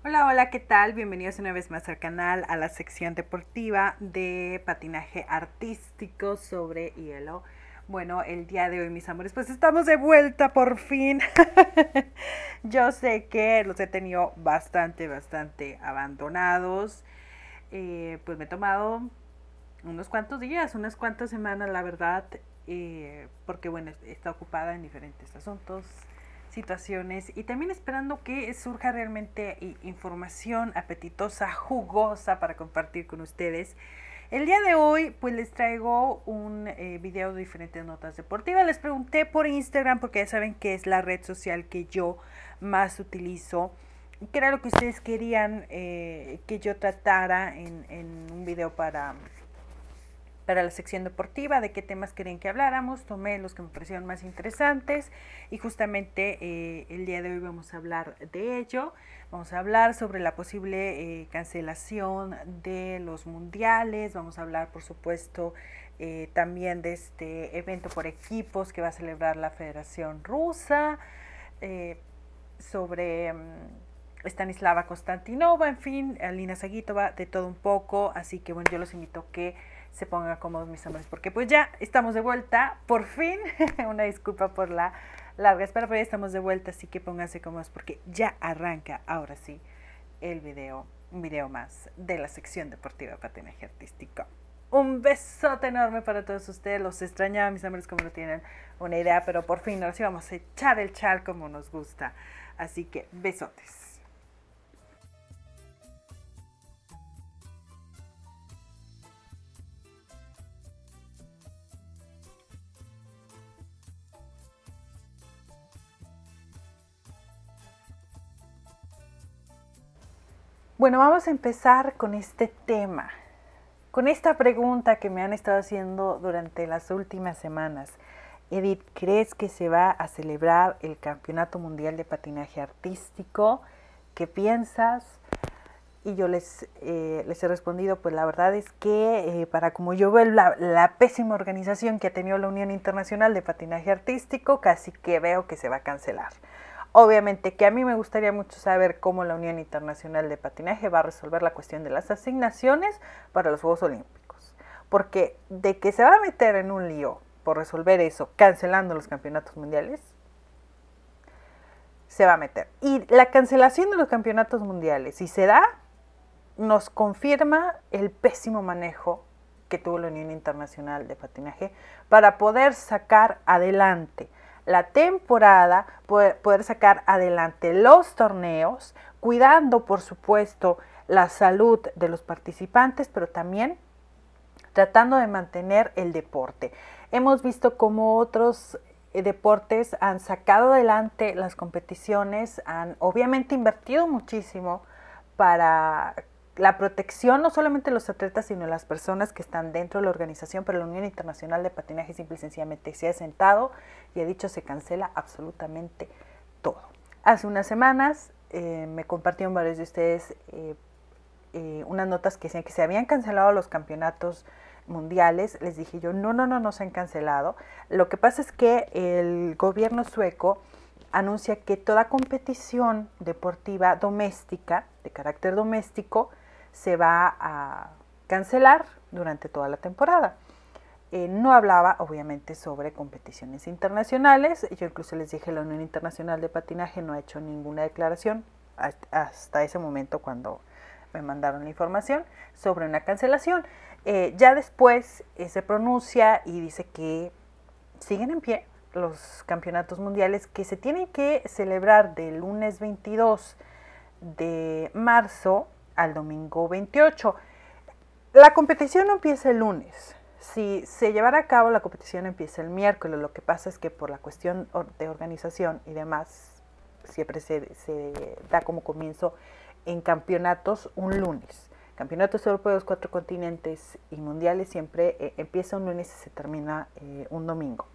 Hola, hola, ¿qué tal? Bienvenidos una vez más al canal, a la sección deportiva de patinaje artístico sobre hielo. Bueno, el día de hoy, mis amores, pues estamos de vuelta por fin. Yo sé que los he tenido bastante abandonados. Pues me he tomado unos cuantos días, unas cuantas semanas, la verdad, porque bueno, está ocupada en diferentes asuntos, situaciones y también esperando que surja realmente información apetitosa, jugosa para compartir con ustedes. El día de hoy pues les traigo un video de diferentes notas deportivas. Les pregunté por Instagram porque ya saben que es la red social que yo más utilizo. ¿Qué era lo que ustedes querían que yo tratara en un video para la sección deportiva, de qué temas querían que habláramos? Tomé los que me parecieron más interesantes y justamente el día de hoy vamos a hablar de ello. Vamos a hablar sobre la posible cancelación de los mundiales, vamos a hablar por supuesto también de este evento por equipos que va a celebrar la Federación Rusa, eh, sobre Stanislava Konstantinova, en fin, Alina Zagitova, de todo un poco. Así que bueno, yo los invito a que se pongan cómodos, mis amores, porque pues ya estamos de vuelta, por fin. Una disculpa por la larga espera, pero ya estamos de vuelta, así que pónganse cómodos porque ya arranca ahora sí el video, un video más de la sección deportiva patinaje artístico. Un besote enorme para todos ustedes, los extrañaba, mis amores, como no tienen una idea, pero por fin ahora sí vamos a echar el chal como nos gusta. Así que besotes. Bueno, vamos a empezar con este tema, con esta pregunta que me han estado haciendo durante las últimas semanas. Edith, ¿crees que se va a celebrar el Campeonato Mundial de Patinaje Artístico? ¿Qué piensas? Y yo les he respondido, pues la verdad es que para como yo veo la pésima organización que ha tenido la Unión Internacional de Patinaje Artístico, casi que veo que se va a cancelar. Obviamente que a mí me gustaría mucho saber cómo la Unión Internacional de Patinaje va a resolver la cuestión de las asignaciones para los Juegos Olímpicos. Porque de que se va a meter en un lío por resolver eso, cancelando los campeonatos mundiales, se va a meter. Y la cancelación de los campeonatos mundiales, si se da, nos confirma el pésimo manejo que tuvo la Unión Internacional de Patinaje para poder sacar adelante la temporada, poder sacar adelante los torneos, cuidando por supuesto la salud de los participantes, pero también tratando de mantener el deporte. Hemos visto cómo otros deportes han sacado adelante las competiciones, han obviamente invertido muchísimo para la protección no solamente de los atletas, sino de las personas que están dentro de la organización, pero la Unión Internacional de Patinaje simple y sencillamente se ha sentado y ha dicho se cancela absolutamente todo. Hace unas semanas me compartieron varios de ustedes unas notas que decían que se habían cancelado los campeonatos mundiales. Les dije yo, no se han cancelado. Lo que pasa es que el gobierno sueco anuncia que toda competición deportiva doméstica, de carácter doméstico, se va a cancelar durante toda la temporada. No hablaba obviamente sobre competiciones internacionales. Yo incluso les dije, la Unión Internacional de Patinaje no ha hecho ninguna declaración hasta ese momento cuando me mandaron la información sobre una cancelación. Ya después se pronuncia y dice que siguen en pie los campeonatos mundiales que se tienen que celebrar del lunes 22 de marzo al domingo 28. La competición no empieza el lunes. Si se llevara a cabo, la competición empieza el miércoles. Lo que pasa es que por la cuestión de organización y demás, siempre se da como comienzo en campeonatos un lunes. Campeonatos europeos, 4 continentes y mundiales siempre empieza un lunes y se termina un domingo.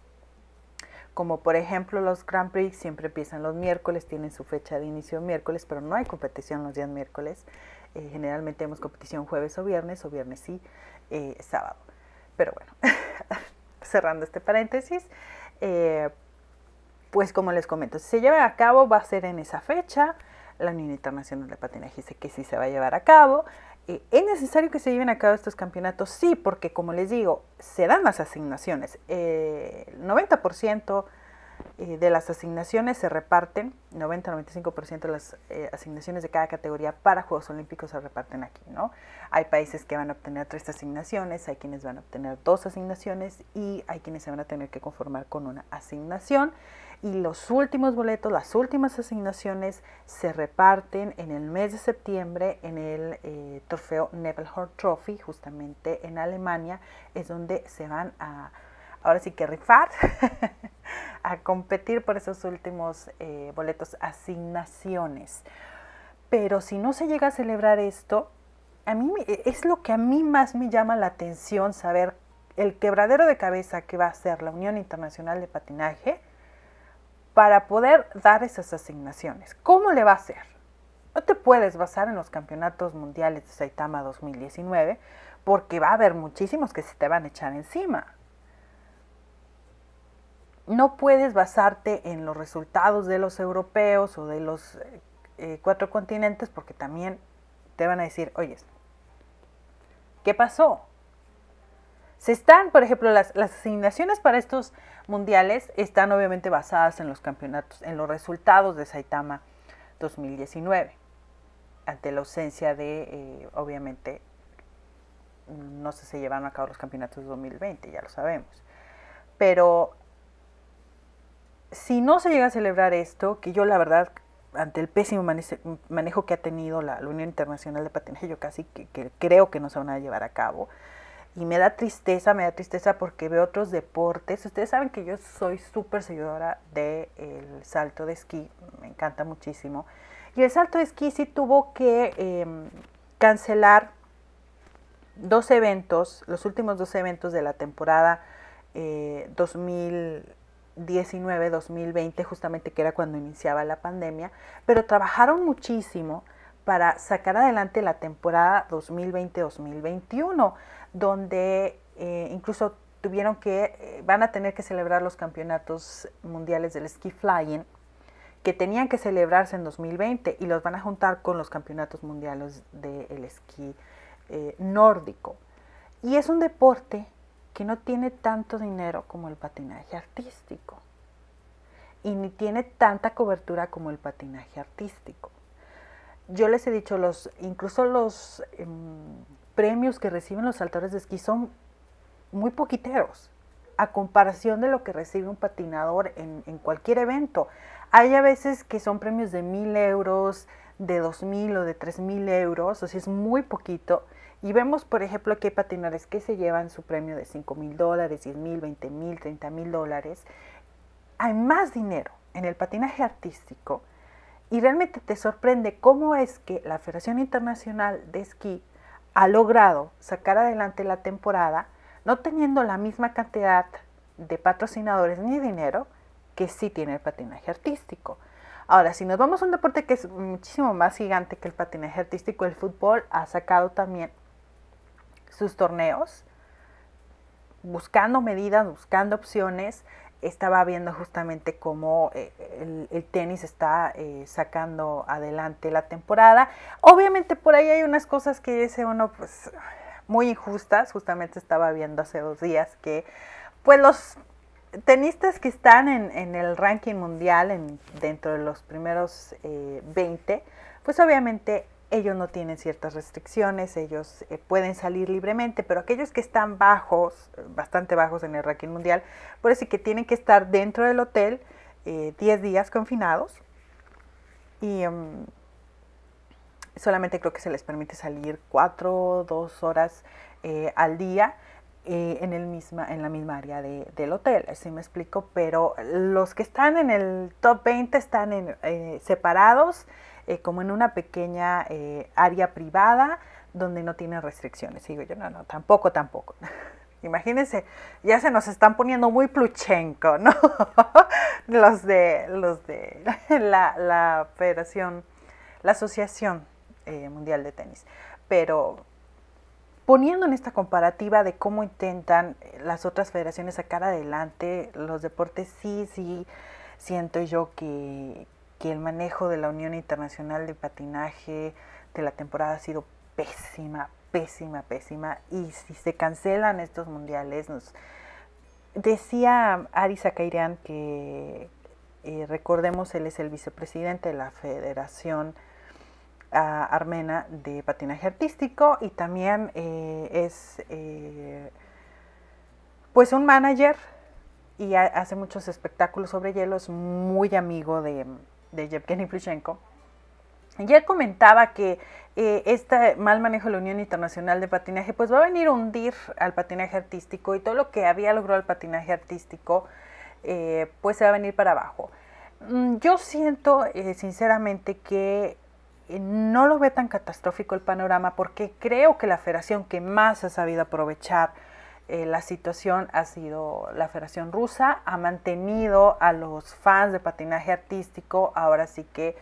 Como por ejemplo los Grand Prix siempre empiezan los miércoles, tienen su fecha de inicio miércoles, pero no hay competición los días miércoles. Generalmente tenemos competición jueves o viernes sí, sábado. Pero bueno, cerrando este paréntesis, pues como les comento, si se lleva a cabo va a ser en esa fecha. La Unión Internacional de Patinaje dice que sí se va a llevar a cabo. ¿Es necesario que se lleven a cabo estos campeonatos? Sí, porque como les digo, se dan las asignaciones. El 90% de las asignaciones se reparten, 90-95% de las asignaciones de cada categoría para Juegos Olímpicos se reparten aquí, ¿no? Hay países que van a obtener 3 asignaciones, hay quienes van a obtener 2 asignaciones y hay quienes se van a tener que conformar con una asignación. Y los últimos boletos, las últimas asignaciones se reparten en el mes de septiembre en el trofeo Nebelhorn Trophy, justamente en Alemania, es donde se van a, ahora sí que rifar, a competir por esos últimos boletos, asignaciones. Pero si no se llega a celebrar esto, a mí es lo que a mí más me llama la atención, saber el quebradero de cabeza que va a hacer la Unión Internacional de Patinaje para poder dar esas asignaciones. ¿Cómo le va a hacer? No te puedes basar en los campeonatos mundiales de Saitama 2019 porque va a haber muchísimos que se te van a echar encima. No puedes basarte en los resultados de los europeos o de los 4 continentes porque también te van a decir, oye, ¿qué pasó? Se están, por ejemplo, las asignaciones para estos mundiales están obviamente basadas en los campeonatos, en los resultados de Saitama 2019, ante la ausencia de, obviamente, no se llevaron a cabo los campeonatos de 2020, ya lo sabemos. Pero si no se llega a celebrar esto, que yo la verdad, ante el pésimo manejo que ha tenido la Unión Internacional de Patinaje, yo casi que creo que no se van a llevar a cabo. Y me da tristeza porque veo otros deportes. Ustedes saben que yo soy súper seguidora del salto de esquí, me encanta muchísimo. Y el salto de esquí sí tuvo que cancelar 2 eventos, los últimos 2 eventos de la temporada 2019-2020, justamente que era cuando iniciaba la pandemia, pero trabajaron muchísimo para sacar adelante la temporada 2020-2021, donde incluso van a tener que celebrar los campeonatos mundiales del ski flying, que tenían que celebrarse en 2020 y los van a juntar con los campeonatos mundiales del esquí nórdico. Y es un deporte que no tiene tanto dinero como el patinaje artístico y ni tiene tanta cobertura como el patinaje artístico. Yo les he dicho, incluso los premios que reciben los saltadores de esquí son muy poquiteros a comparación de lo que recibe un patinador en cualquier evento. Hay a veces que son premios de 1,000 euros, de 2,000 o de 3,000 euros, o sea, es muy poquito. Y vemos, por ejemplo, que hay patinadores que se llevan su premio de $5,000, $10,000, $20,000, $30,000. Hay más dinero en el patinaje artístico. Y realmente te sorprende cómo es que la Federación Internacional de Esquí ha logrado sacar adelante la temporada no teniendo la misma cantidad de patrocinadores ni dinero que sí tiene el patinaje artístico. Ahora, si nos vamos a un deporte que es muchísimo más gigante que el patinaje artístico, el fútbol ha sacado también sus torneos, buscando medidas, buscando opciones. Estaba viendo justamente cómo el tenis está sacando adelante la temporada. Obviamente por ahí hay unas cosas que dice uno, pues, muy injustas. Justamente estaba viendo hace 2 días que, pues, los tenistas que están en el ranking mundial, dentro de los primeros 20, pues obviamente ellos no tienen ciertas restricciones, ellos pueden salir libremente, pero aquellos que están bajos, bastante bajos en el ranking mundial, por eso que tienen que estar dentro del hotel 10 días confinados y solamente creo que se les permite salir 2 horas al día en la misma área del hotel, así me explico, pero los que están en el top 20 están separados, como en una pequeña área privada donde no tienen restricciones. Y digo yo, no, tampoco. Imagínense, ya se nos están poniendo muy Pluchenko, ¿no? los de la Federación, la Asociación Mundial de Tenis. Pero poniendo en esta comparativa de cómo intentan las otras federaciones sacar adelante los deportes, sí siento yo que que el manejo de la Unión Internacional de Patinaje de la temporada ha sido pésima, pésima, pésima. Y si se cancelan estos mundiales, decía Ari Zakarian que, recordemos, él es el vicepresidente de la Federación Armena de Patinaje Artístico y también es pues un manager y hace muchos espectáculos sobre hielo, es muy amigo de Yevgeny Plushenko. Y él comentaba que este mal manejo de la Unión Internacional de Patinaje pues va a venir a hundir al patinaje artístico y todo lo que había logrado el patinaje artístico pues se va a venir para abajo. Yo siento sinceramente que no lo ve tan catastrófico el panorama porque creo que la federación que más ha sabido aprovechar la situación ha sido la Federación Rusa, ha mantenido a los fans de patinaje artístico, ahora sí que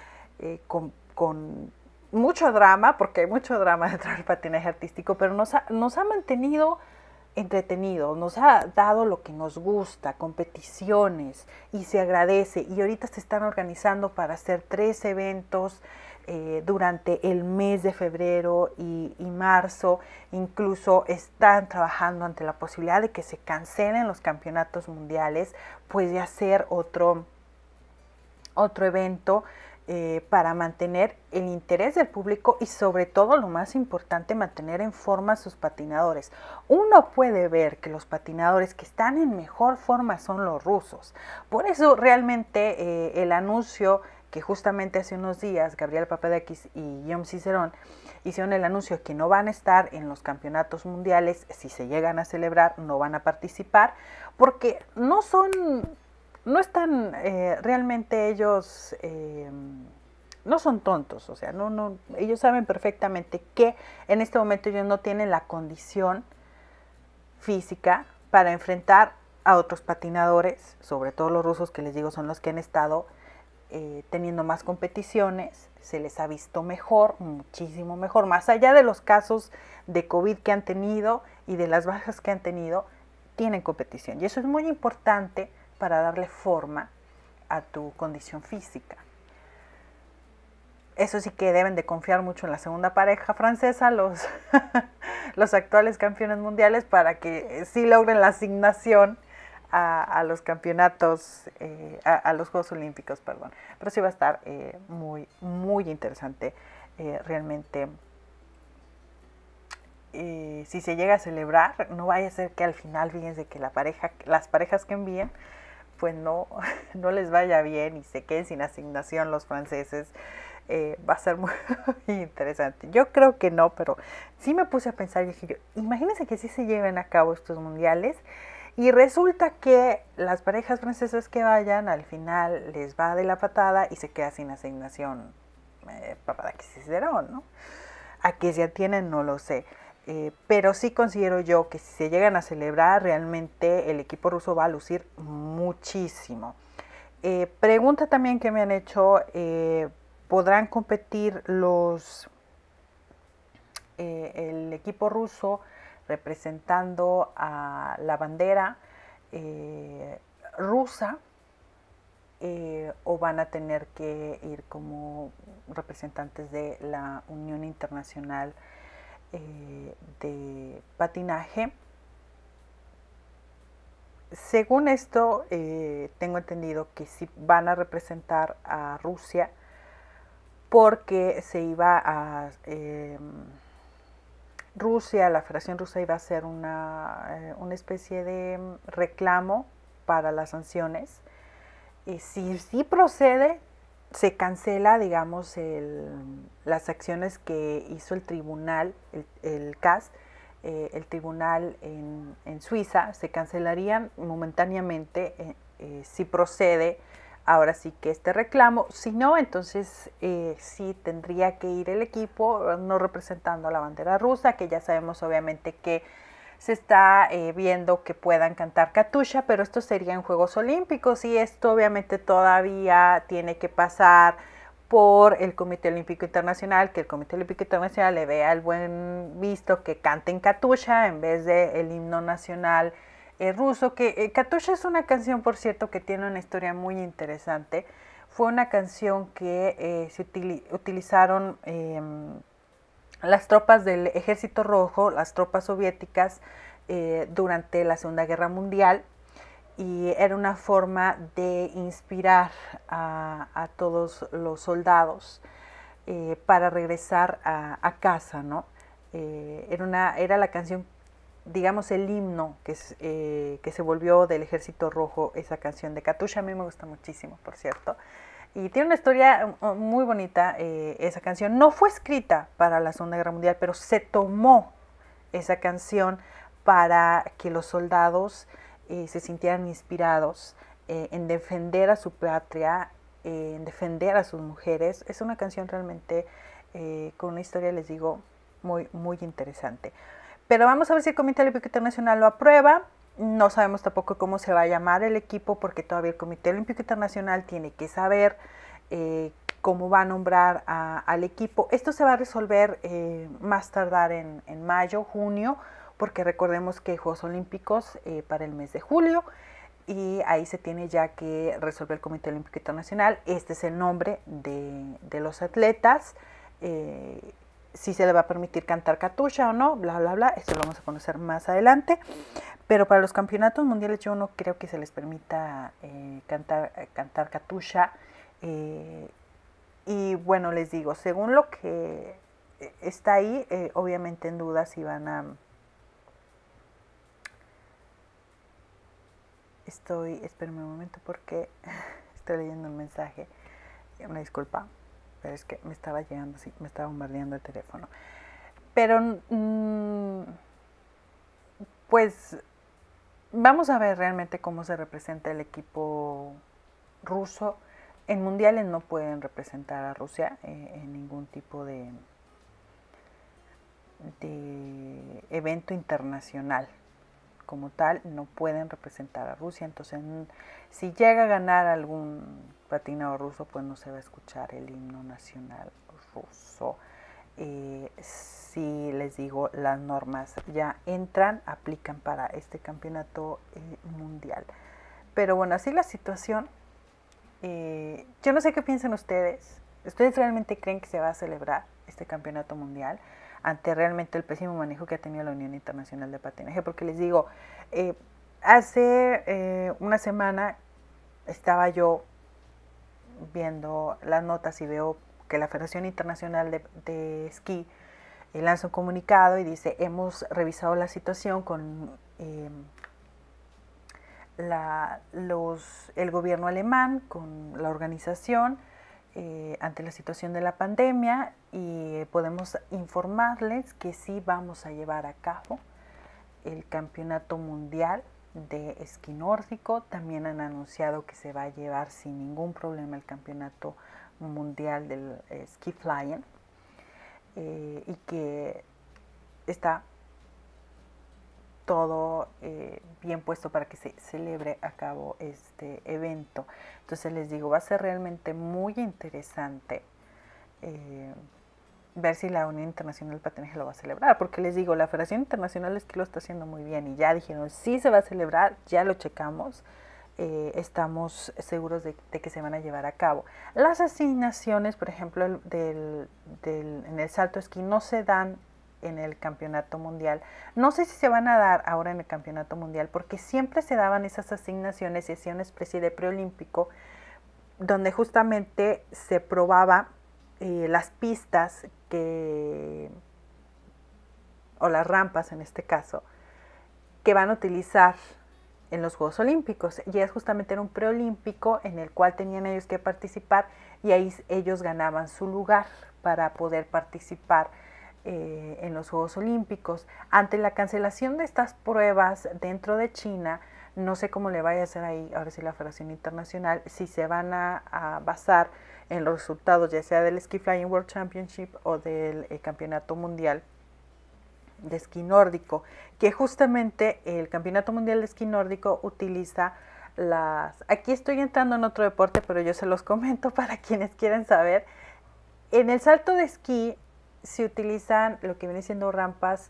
con mucho drama, porque hay mucho drama detrás del patinaje artístico, pero nos ha mantenido entretenidos, nos ha dado lo que nos gusta, competiciones, y se agradece. Y ahorita se están organizando para hacer 3 eventos durante el mes de febrero y marzo. Incluso están trabajando ante la posibilidad de que se cancelen los campeonatos mundiales, pues de hacer otro evento para mantener el interés del público y sobre todo, lo más importante, mantener en forma a sus patinadores. Uno puede ver que los patinadores que están en mejor forma son los rusos. Por eso realmente el anuncio que justamente hace unos días Gabriel Papadakis y Guillaume Cicerón hicieron el anuncio de que no van a estar en los campeonatos mundiales, si se llegan a celebrar no van a participar, porque no están realmente ellos, no son tontos, o sea, ellos saben perfectamente que en este momento ellos no tienen la condición física para enfrentar a otros patinadores, sobre todo los rusos, que les digo son los que han estado teniendo más competiciones, se les ha visto mejor, muchísimo mejor, más allá de los casos de COVID que han tenido y de las bajas que han tenido, tienen competición. Y eso es muy importante para darle forma a tu condición física. Eso sí que deben de confiar mucho en la segunda pareja francesa, los actuales campeones mundiales, para que sí logren la asignación a los campeonatos, a los Juegos Olímpicos, perdón. Pero sí va a estar muy, muy interesante realmente. Si se llega a celebrar, no vaya a ser que al final, fíjense que las parejas que envíen, pues no les vaya bien y se queden sin asignación los franceses. Va a ser muy interesante. Yo creo que no, pero sí me puse a pensar y dije, imagínense que sí se lleven a cabo estos mundiales y resulta que las parejas francesas que vayan al final les va de la patada y se queda sin asignación Papadakis y Cicerón, ¿no? A qué se atienen no lo sé. Pero sí considero yo que si se llegan a celebrar, realmente el equipo ruso va a lucir muchísimo. Pregunta también que me han hecho, ¿podrán competir el equipo ruso representando a la bandera rusa o van a tener que ir como representantes de la Unión Internacional de Patinaje? Según esto, tengo entendido que sí van a representar a Rusia porque se iba a... Rusia, la Federación Rusa iba a hacer una especie de reclamo para las sanciones. Si procede, se cancela, digamos, las acciones que hizo el tribunal, el CAS, el tribunal en Suiza, se cancelarían momentáneamente si procede ahora sí que este reclamo. Si no, entonces sí tendría que ir el equipo no representando a la bandera rusa, que ya sabemos obviamente que se está viendo que puedan cantar Katusha, pero esto sería en Juegos Olímpicos y esto obviamente todavía tiene que pasar por el Comité Olímpico Internacional, que el Comité Olímpico Internacional le vea el buen visto que canten Katusha en vez del himno nacional ruso, que Katusha es una canción, por cierto, que tiene una historia muy interesante. fue una canción que utilizaron las tropas del Ejército Rojo, las tropas soviéticas, durante la Segunda Guerra Mundial, y era una forma de inspirar a todos los soldados para regresar a casa, ¿no? Era la canción, digamos, el himno que se volvió del Ejército Rojo, esa canción de Katusha. A mí me gusta muchísimo, por cierto. Y tiene una historia muy bonita, esa canción. No fue escrita para la Segunda Guerra Mundial, pero se tomó esa canción para que los soldados se sintieran inspirados en defender a su patria, en defender a sus mujeres. Es una canción realmente con una historia, les digo, muy, muy interesante. Pero vamos a ver si el Comité Olímpico Internacional lo aprueba. No sabemos tampoco cómo se va a llamar el equipo, porque todavía el Comité Olímpico Internacional tiene que saber cómo va a nombrar al equipo. Esto se va a resolver más tardar en mayo, junio, porque recordemos que hay Juegos Olímpicos para el mes de julio, y ahí se tiene ya que resolver el Comité Olímpico Internacional. Este es el nombre de los atletas, si se le va a permitir cantar Katusha o no, bla, bla, bla. Esto lo vamos a conocer más adelante. Pero para los campeonatos mundiales yo no creo que se les permita cantar Katusha. Y bueno, les digo, según lo que está ahí, obviamente en duda si van a... Espérenme un momento porque estoy leyendo un mensaje. Una disculpa, pero es que me estaba llegando, sí, me estaba bombardeando el teléfono. Pero, pues, vamos a ver realmente cómo se representa el equipo ruso. En mundiales no pueden representar a Rusia en ningún tipo de evento internacional. Como tal, no pueden representar a Rusia. Entonces, si llega a ganar algún patinador ruso, pues no se va a escuchar el himno nacional ruso. Si les digo, las normas ya entran, aplican para este campeonato mundial. Pero bueno, así la situación. Yo no sé qué piensan ustedes. ¿Ustedes realmente creen que se va a celebrar este campeonato mundial ante realmente el pésimo manejo que ha tenido la Unión Internacional de Patinaje? Porque les digo, hace una semana estaba yo viendo las notas y veo que la Federación Internacional de Esquí lanza un comunicado y dice: hemos revisado la situación con el gobierno alemán, con la organización, ante la situación de la pandemia, y podemos informarles que sí vamos a llevar a cabo el campeonato mundial de esquí nórdico. También han anunciado que se va a llevar sin ningún problema el campeonato mundial del ski flying, y que está todo bien puesto para que se celebre a cabo este evento. Entonces les digo, va a ser realmente muy interesante ver si la Unión Internacional del Patinaje lo va a celebrar, porque les digo, la Federación Internacional es que lo está haciendo muy bien y ya dijeron, sí se va a celebrar, ya lo checamos, estamos seguros de que se van a llevar a cabo. Las asignaciones, por ejemplo, en el salto esquí no se dan en el campeonato mundial. No sé si se van a dar ahora en el campeonato mundial, porque siempre se daban esas asignaciones y hacía una especie de preolímpico donde justamente se probaba las pistas o las rampas en este caso, que van a utilizar en los Juegos Olímpicos. Y es justamente un preolímpico en el cual tenían ellos que participar, y ahí ellos ganaban su lugar para poder participar en los Juegos Olímpicos. Ante la cancelación de estas pruebas dentro de China, no sé cómo le vaya a hacer ahí, ahora sí, la Federación Internacional, si se van a basar en los resultados, ya sea del Ski Flying World Championship o del Campeonato Mundial de Esquí Nórdico, que justamente el Campeonato Mundial de Esquí Nórdico utiliza aquí estoy entrando en otro deporte, pero yo se los comento para quienes quieran saber. En el salto de esquí se utilizan lo que viene siendo rampas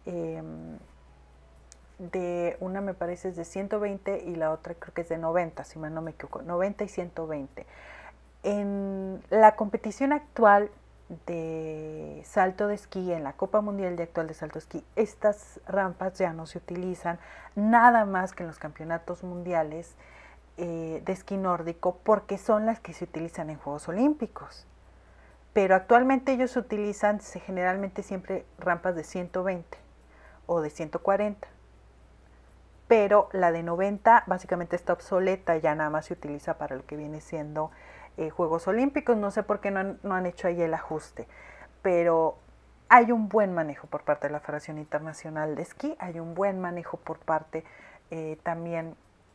de una, me parece, es de 120 y la otra creo que es de 90, si mal no me equivoco, 90 y 120. En la competición actual de salto de esquí, en la Copa Mundial de actual de salto de esquí, estas rampas ya no se utilizan nada más que en los campeonatos mundiales de esquí nórdico, porque son las que se utilizan en Juegos Olímpicos. Pero actualmente ellos utilizan generalmente siempre rampas de 120 o de 140. Pero la de 90 básicamente está obsoleta, ya nada más se utiliza para lo que viene siendo Juegos Olímpicos. No sé por qué no han hecho ahí el ajuste, pero hay un buen manejo por parte de la Federación Internacional de Esquí, hay un buen manejo por parte también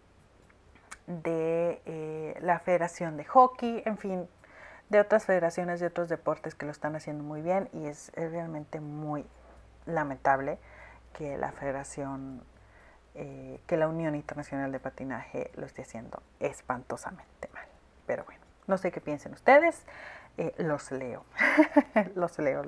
de la Federación de Hockey, en fin, de otras federaciones de otros deportes que lo están haciendo muy bien, y es realmente muy lamentable que la Federación, que la Unión Internacional de Patinaje lo esté haciendo espantosamente mal. Pero bueno, no sé qué piensen ustedes, los leo, los leo.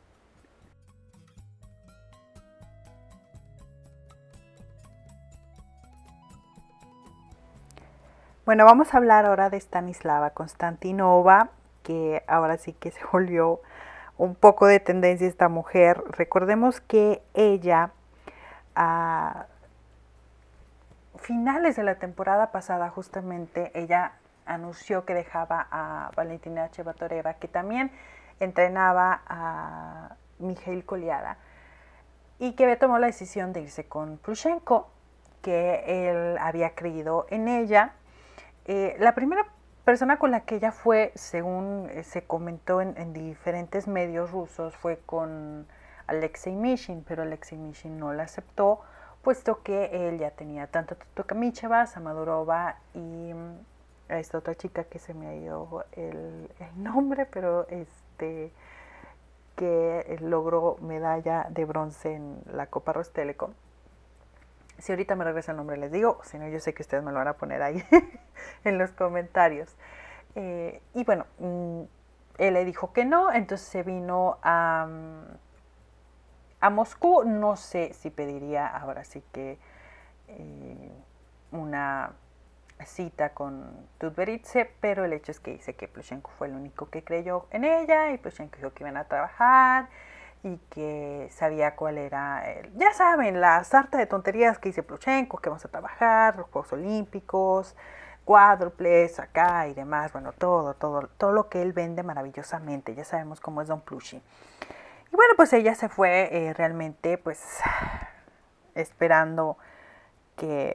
Bueno, vamos a hablar ahora de Stanislava Konstantinova, que ahora sí que se volvió un poco de tendencia esta mujer. Recordemos que ella a finales de la temporada pasada justamente ella anunció que dejaba a Valentina Shevchenko, que también entrenaba a Mikhail Kolyada, y que tomó la decisión de irse con Plushenko, que él había creído en ella. La primera persona con la que ella fue, según se comentó en diferentes medios rusos, fue con Alexei Mishin, pero Alexei Mishin no la aceptó, puesto que él ya tenía tanto a Tokamicheva, Samadurova y a esta otra chica que se me ha ido el nombre, pero que logró medalla de bronce en la Copa Rostelecom. Si ahorita me regresa el nombre les digo, si no yo sé que ustedes me lo van a poner ahí en los comentarios. Y bueno, él le dijo que no, entonces se vino a Moscú. No sé si pediría ahora sí que una cita con Tutberidze, pero el hecho es que dice que Plushenko fue el único que creyó en ella, y Plushenko dijo que iban a trabajar y que sabía cuál era, ya saben, la sarta de tonterías que dice Plushenko, que vamos a trabajar, los Juegos Olímpicos, cuádruples acá y demás, bueno, todo lo que él vende maravillosamente, ya sabemos cómo es Don Plushi. Y bueno, pues ella se fue realmente pues esperando que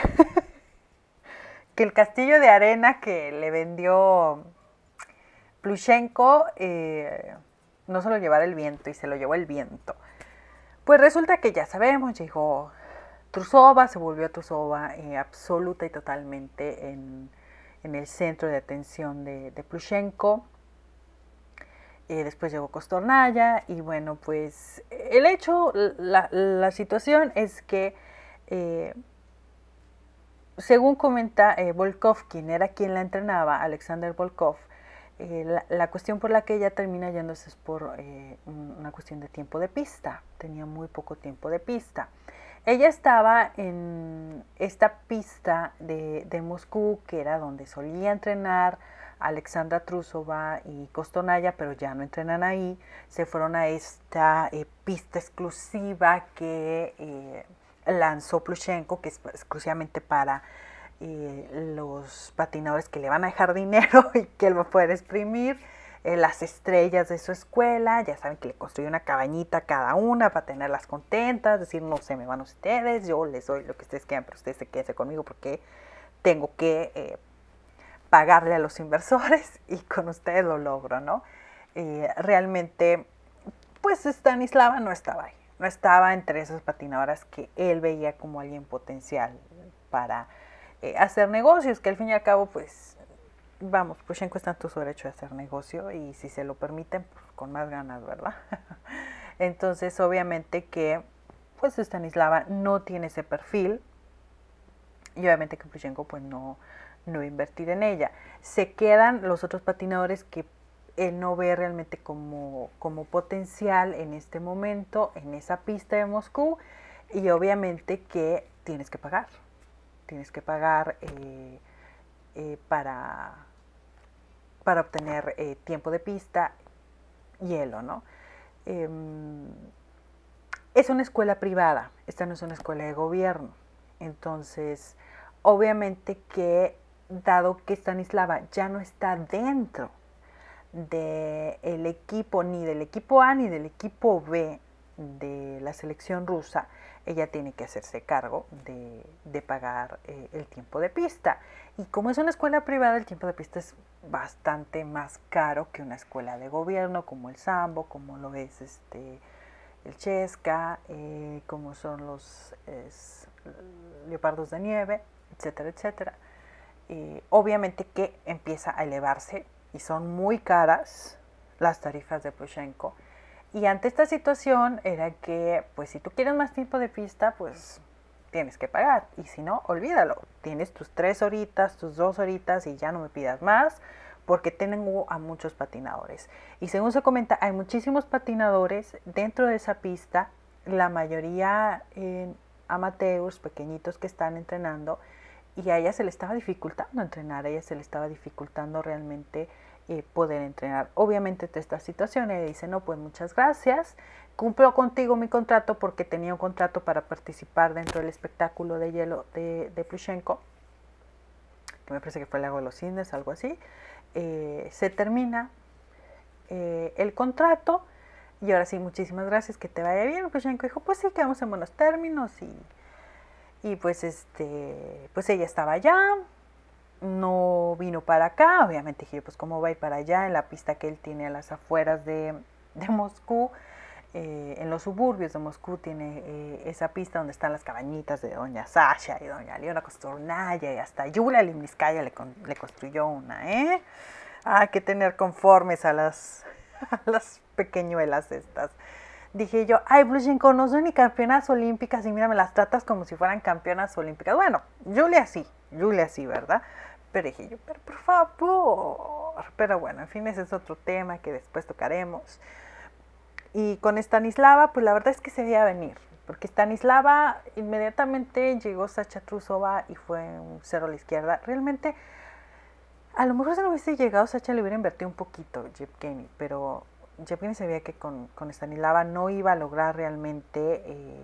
que el castillo de arena que le vendió Plushenko no se lo llevara el viento, y se lo llevó el viento. Pues resulta que ya sabemos, llegó Trusova, se volvió Trusova absoluta y totalmente en el centro de atención de Plushenko. Después llegó Kostornaya, y bueno, pues el hecho, la situación es que según comenta Volkov, quien era quien la entrenaba, Alexander Volkov, la cuestión por la que ella termina yéndose es por una cuestión de tiempo de pista. Tenía muy poco tiempo de pista. Ella estaba en esta pista de Moscú, que era donde solía entrenar Alexandra Trusova y Kostonaya, pero ya no entrenan ahí. Se fueron a esta pista exclusiva que lanzó Plushenko, que es exclusivamente para los patinadores que le van a dejar dinero y que él va a poder exprimir. Las estrellas de su escuela, ya saben que le construyó una cabañita a cada una para tenerlas contentas, decir, no se me van ustedes, yo les doy lo que ustedes quieran, pero ustedes se queden conmigo porque tengo que pagarle a los inversores, y con ustedes lo logro, ¿no? Realmente, pues Stanislava no estaba ahí, no estaba entre esas patinadoras que él veía como alguien potencial para hacer negocios, que al fin y al cabo, pues, vamos, Plushenko está en su derecho de hacer negocio, y si se lo permiten, pues, con más ganas, ¿verdad? Entonces, obviamente que, pues, Stanislava no tiene ese perfil, y obviamente que Plushenko, pues, no va a invertir en ella. Se quedan los otros patinadores que él no ve realmente como potencial en este momento, en esa pista de Moscú, y obviamente que tienes que pagar para para obtener tiempo de pista, hielo, ¿no? Es una escuela privada, esta no es una escuela de gobierno. Entonces, obviamente que, dado que Stanislava ya no está dentro del equipo, ni del equipo A ni del equipo B de la selección rusa, ella tiene que hacerse cargo de pagar el tiempo de pista. Y como es una escuela privada, el tiempo de pista es bastante más caro que una escuela de gobierno, como el Sambo, como lo es el Chesca, como son los leopardos de nieve, etcétera, etcétera. Obviamente que empieza a elevarse y son muy caras las tarifas de Plushenko. Y ante esta situación era que, pues si tú quieres más tiempo de pista, pues tienes que pagar. Y si no, olvídalo. Tienes tus 3 horitas, tus 2 horitas y ya no me pidas más, porque tengo a muchos patinadores. Y según se comenta, hay muchísimos patinadores dentro de esa pista, la mayoría amateurs, pequeñitos que están entrenando, y a ella se le estaba dificultando entrenar, a ella se le estaba dificultando realmente poder entrenar. Obviamente ante esta situación ella dice, no, pues muchas gracias, cumplo contigo mi contrato porque tenía un contrato para participar dentro del espectáculo de hielo de Plushenko, que me parece que fue el lago de los cisnes, algo así. Se termina el contrato y ahora sí, muchísimas gracias, que te vaya bien. Plushenko dijo, pues sí, quedamos en buenos términos y pues pues ella estaba allá, no vino para acá. Obviamente dije, pues cómo va a ir para allá en la pista que él tiene a las afueras de Moscú. En los suburbios de Moscú tiene esa pista donde están las cabañitas de doña Sasha y doña Leona Kosturnaya, y hasta Yulia Limniskaya le construyó una, ¿eh? Hay que tener conformes a las pequeñuelas estas. Dije yo, ay, Plushenko, no son ni campeonas olímpicas y mira, me las tratas como si fueran campeonas olímpicas. Bueno, Yulia sí, ¿verdad? Pero dije yo, pero por favor. Pero bueno, en fin, ese es otro tema que después tocaremos. Y con Stanislava, pues la verdad es que se veía venir, porque Stanislava inmediatamente llegó Sacha Trusova y fue un cero a la izquierda. Realmente, a lo mejor si no hubiese llegado, Sacha le hubiera invertido un poquito Yevgeny, pero Yevgeny se veía que con Stanislava no iba a lograr realmente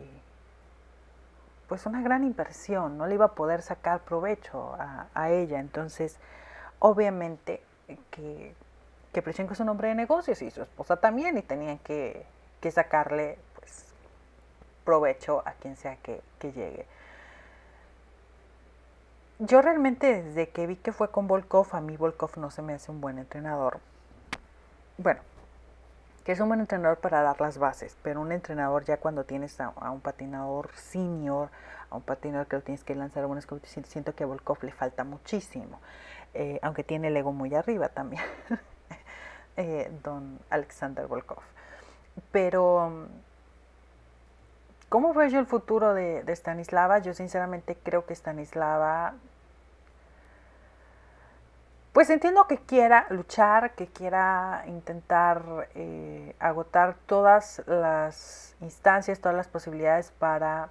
pues una gran inversión, no le iba a poder sacar provecho a ella. Entonces, obviamente que Plushenko es un hombre de negocios y su esposa también, y tenían que sacarle pues provecho a quien sea que llegue. Yo realmente desde que vi que fue con Volkov, a mí Volkov no se me hace un buen entrenador. Bueno, que es un buen entrenador para dar las bases, pero un entrenador ya cuando tienes a un patinador senior, a un patinador que lo tienes que lanzar a buenas competiciones, siento que a Volkov le falta muchísimo, aunque tiene el ego muy arriba también, don Alexander Volkov. Pero, ¿cómo veo yo el futuro de Stanislava? Yo sinceramente creo que Stanislava, pues entiendo que quiera luchar, que quiera intentar agotar todas las instancias, todas las posibilidades para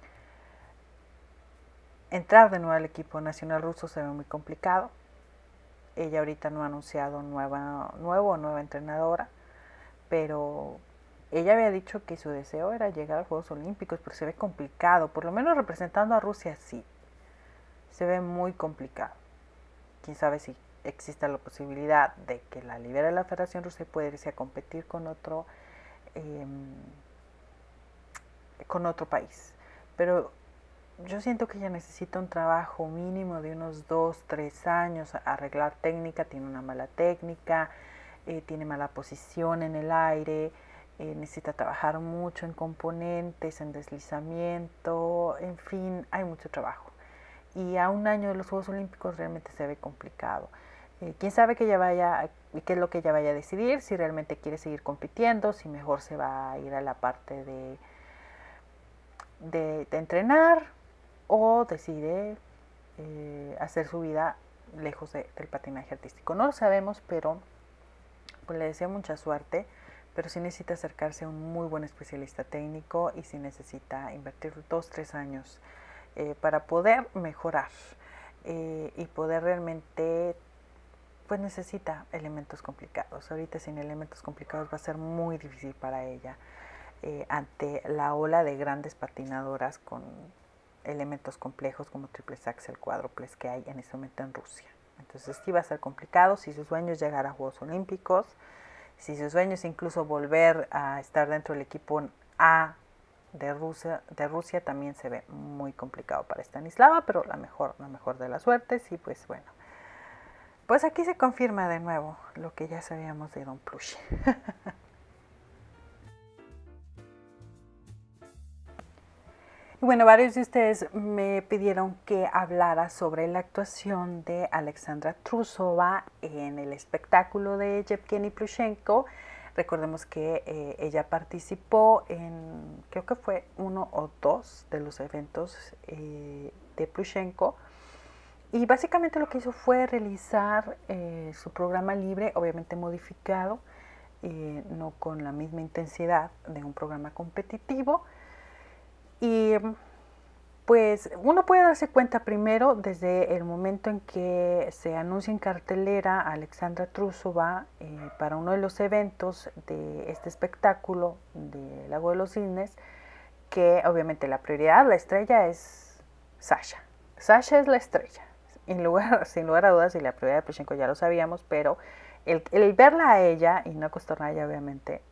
entrar de nuevo al equipo nacional ruso. Se ve muy complicado. Ella ahorita no ha anunciado nueva entrenadora, pero ella había dicho que su deseo era llegar a los Juegos Olímpicos, pero se ve complicado, por lo menos representando a Rusia sí, se ve muy complicado. Quién sabe si exista la posibilidad de que la libere la Federación Rusa y pueda irse a competir con otro país. Pero yo siento que ella necesita un trabajo mínimo de unos 2-3 años, arreglar técnica, tiene una mala técnica, tiene mala posición en el aire, necesita trabajar mucho en componentes, en deslizamiento, en fin, hay mucho trabajo. Y a un año de los Juegos Olímpicos realmente se ve complicado. Quién sabe que ella vaya, qué es lo que ella vaya a decidir, si realmente quiere seguir compitiendo, si mejor se va a ir a la parte de entrenar, o decide hacer su vida lejos del patinaje artístico. No lo sabemos, pero pues le deseo mucha suerte, pero sí necesita acercarse a un muy buen especialista técnico y sí necesita invertir 2-3 años para poder mejorar y poder realmente pues necesita elementos complicados. Ahorita sin elementos complicados va a ser muy difícil para ella ante la ola de grandes patinadoras con elementos complejos como triples axel, cuádruples que hay en este momento en Rusia. Entonces sí va a ser complicado. Si su sueño es llegar a Juegos Olímpicos, si su sueño es incluso volver a estar dentro del equipo A de Rusia también se ve muy complicado para Stanislava, pero la mejor de las suertes. Y pues bueno, pues aquí se confirma de nuevo lo que ya sabíamos de Don Plush. Y bueno, varios de ustedes me pidieron que hablara sobre la actuación de Alexandra Trusova en el espectáculo de Yevgeny Plushenko. Recordemos que ella participó en, creo que fue 1 o 2 de los eventos de Plushenko. Y básicamente lo que hizo fue realizar su programa libre, obviamente modificado, no con la misma intensidad de un programa competitivo. Y pues uno puede darse cuenta primero desde el momento en que se anuncia en cartelera a Alexandra Trusova para uno de los eventos de este espectáculo de Lago de los Cisnes, que obviamente la prioridad, la estrella es Sasha. Sasha es la estrella, sin lugar a dudas, y la prioridad de Plushenko ya lo sabíamos, pero el verla a ella y no acostarla a ella, obviamente,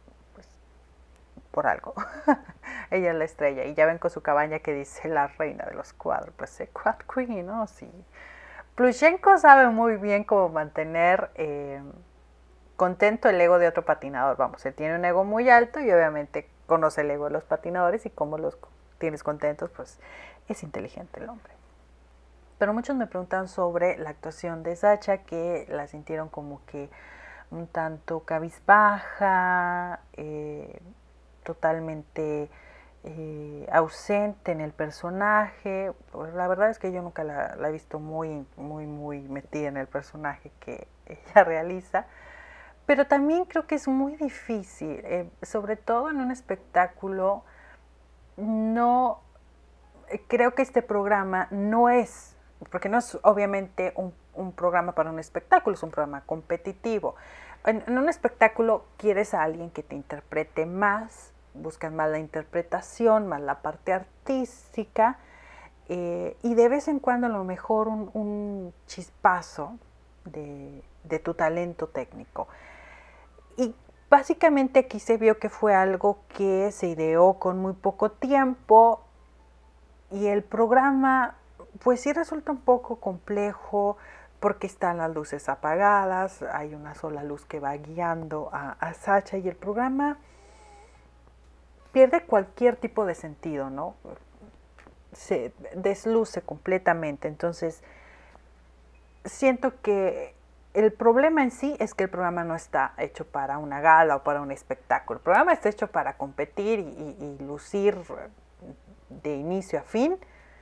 por algo. Ella es la estrella. Y ya ven con su cabaña que dice la reina de los cuadros. Pues Quad Queen, ¿no? Sí. Plushenko sabe muy bien cómo mantener contento el ego de otro patinador. Vamos, él tiene un ego muy alto y obviamente conoce el ego de los patinadores y cómo los tienes contentos, pues es inteligente el hombre. Pero muchos me preguntan sobre la actuación de Sacha, que la sintieron como que un tanto cabizbaja, totalmente ausente en el personaje. Pues la verdad es que yo nunca la he visto muy metida en el personaje que ella realiza, pero también creo que es muy difícil, sobre todo en un espectáculo. No creo que este programa no es, porque no es obviamente un programa para un espectáculo, es un programa competitivo. En un espectáculo quieres a alguien que te interprete más, buscan más la interpretación, más la parte artística, y de vez en cuando a lo mejor un chispazo de tu talento técnico. Y básicamente aquí se vio que fue algo que se ideó con muy poco tiempo, y el programa pues sí resulta un poco complejo, porque están las luces apagadas, hay una sola luz que va guiando a Sacha, y el programa pierde cualquier tipo de sentido, ¿no? Se desluce completamente. Entonces, siento que el problema en sí es que el programa no está hecho para una gala o para un espectáculo. El programa está hecho para competir y lucir de inicio a fin,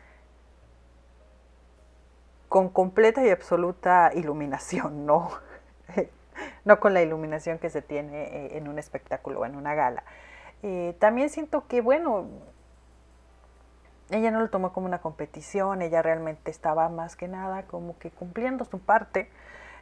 con completa y absoluta iluminación, no, no con la iluminación que se tiene en un espectáculo o en una gala. También siento que, bueno, ella no lo tomó como una competición, ella realmente estaba más que nada como que cumpliendo su parte.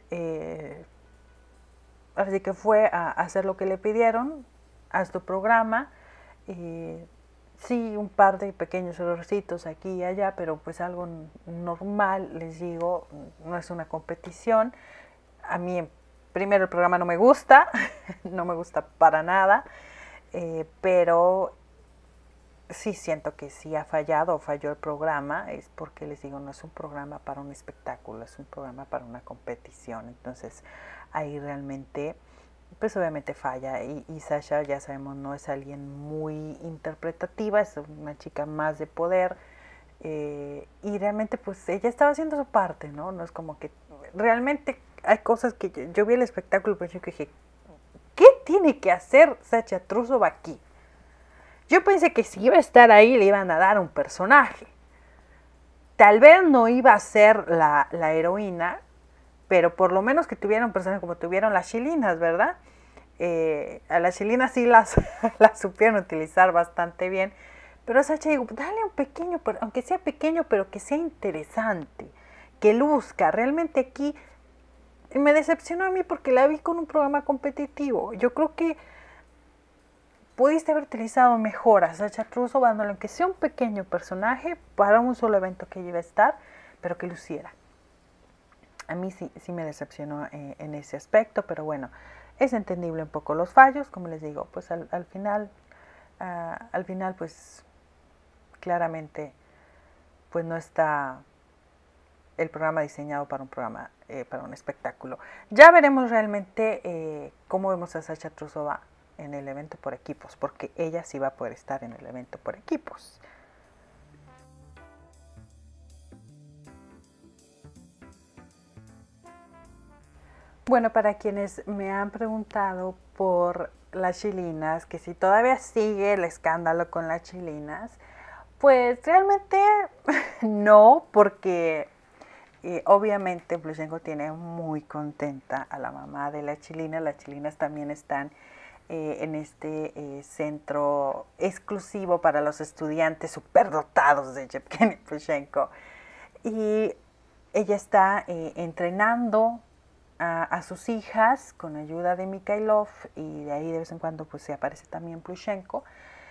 Así que fue a hacer lo que le pidieron, haz tu programa. Sí, un par de pequeños errorcitos aquí y allá, pero pues algo normal, les digo, no es una competición. A mí primero el programa no me gusta, no me gusta para nada, pero sí siento que sí ha fallado o falló el programa, es porque les digo, no es un programa para un espectáculo, es un programa para una competición. Entonces ahí realmente pues obviamente falla, y Sasha, ya sabemos, no es alguien muy interpretativa, es una chica más de poder, y realmente pues ella estaba haciendo su parte, ¿no? No es como que realmente hay cosas que yo vi el espectáculo, pero yo dije, ¿qué tiene que hacer Sacha Trusova aquí? Yo pensé que si iba a estar ahí le iban a dar un personaje, tal vez no iba a ser la heroína, pero por lo menos que tuvieran personas como tuvieron las chilinas, ¿verdad? A las chilinas sí las supieron utilizar bastante bien, pero a Sacha digo, dale un pequeño, aunque sea pequeño, pero que sea interesante, que luzca. Realmente aquí me decepcionó a mí porque la vi con un programa competitivo. Yo creo que pudiste haber utilizado mejor a Sacha Trusova, dándole que sea un pequeño personaje para un solo evento que iba a estar, pero que luciera. A mí sí me decepcionó en ese aspecto, pero bueno, es entendible un poco los fallos, como les digo, pues al final pues claramente pues no está el programa diseñado para un programa, para un espectáculo. Ya veremos realmente cómo vemos a Sacha Trusova en el evento por equipos, porque ella sí va a poder estar en el evento por equipos. Bueno, para quienes me han preguntado por las chilinas, que si todavía sigue el escándalo con las chilinas, pues realmente no, porque obviamente Plushenko tiene muy contenta a la mamá de las chilinas. Las chilinas también están en este centro exclusivo para los estudiantes superdotados de Yevgeny Plushenko. Y ella está entrenando a sus hijas con ayuda de Mikhailov, y de ahí de vez en cuando pues se aparece también Plushenko.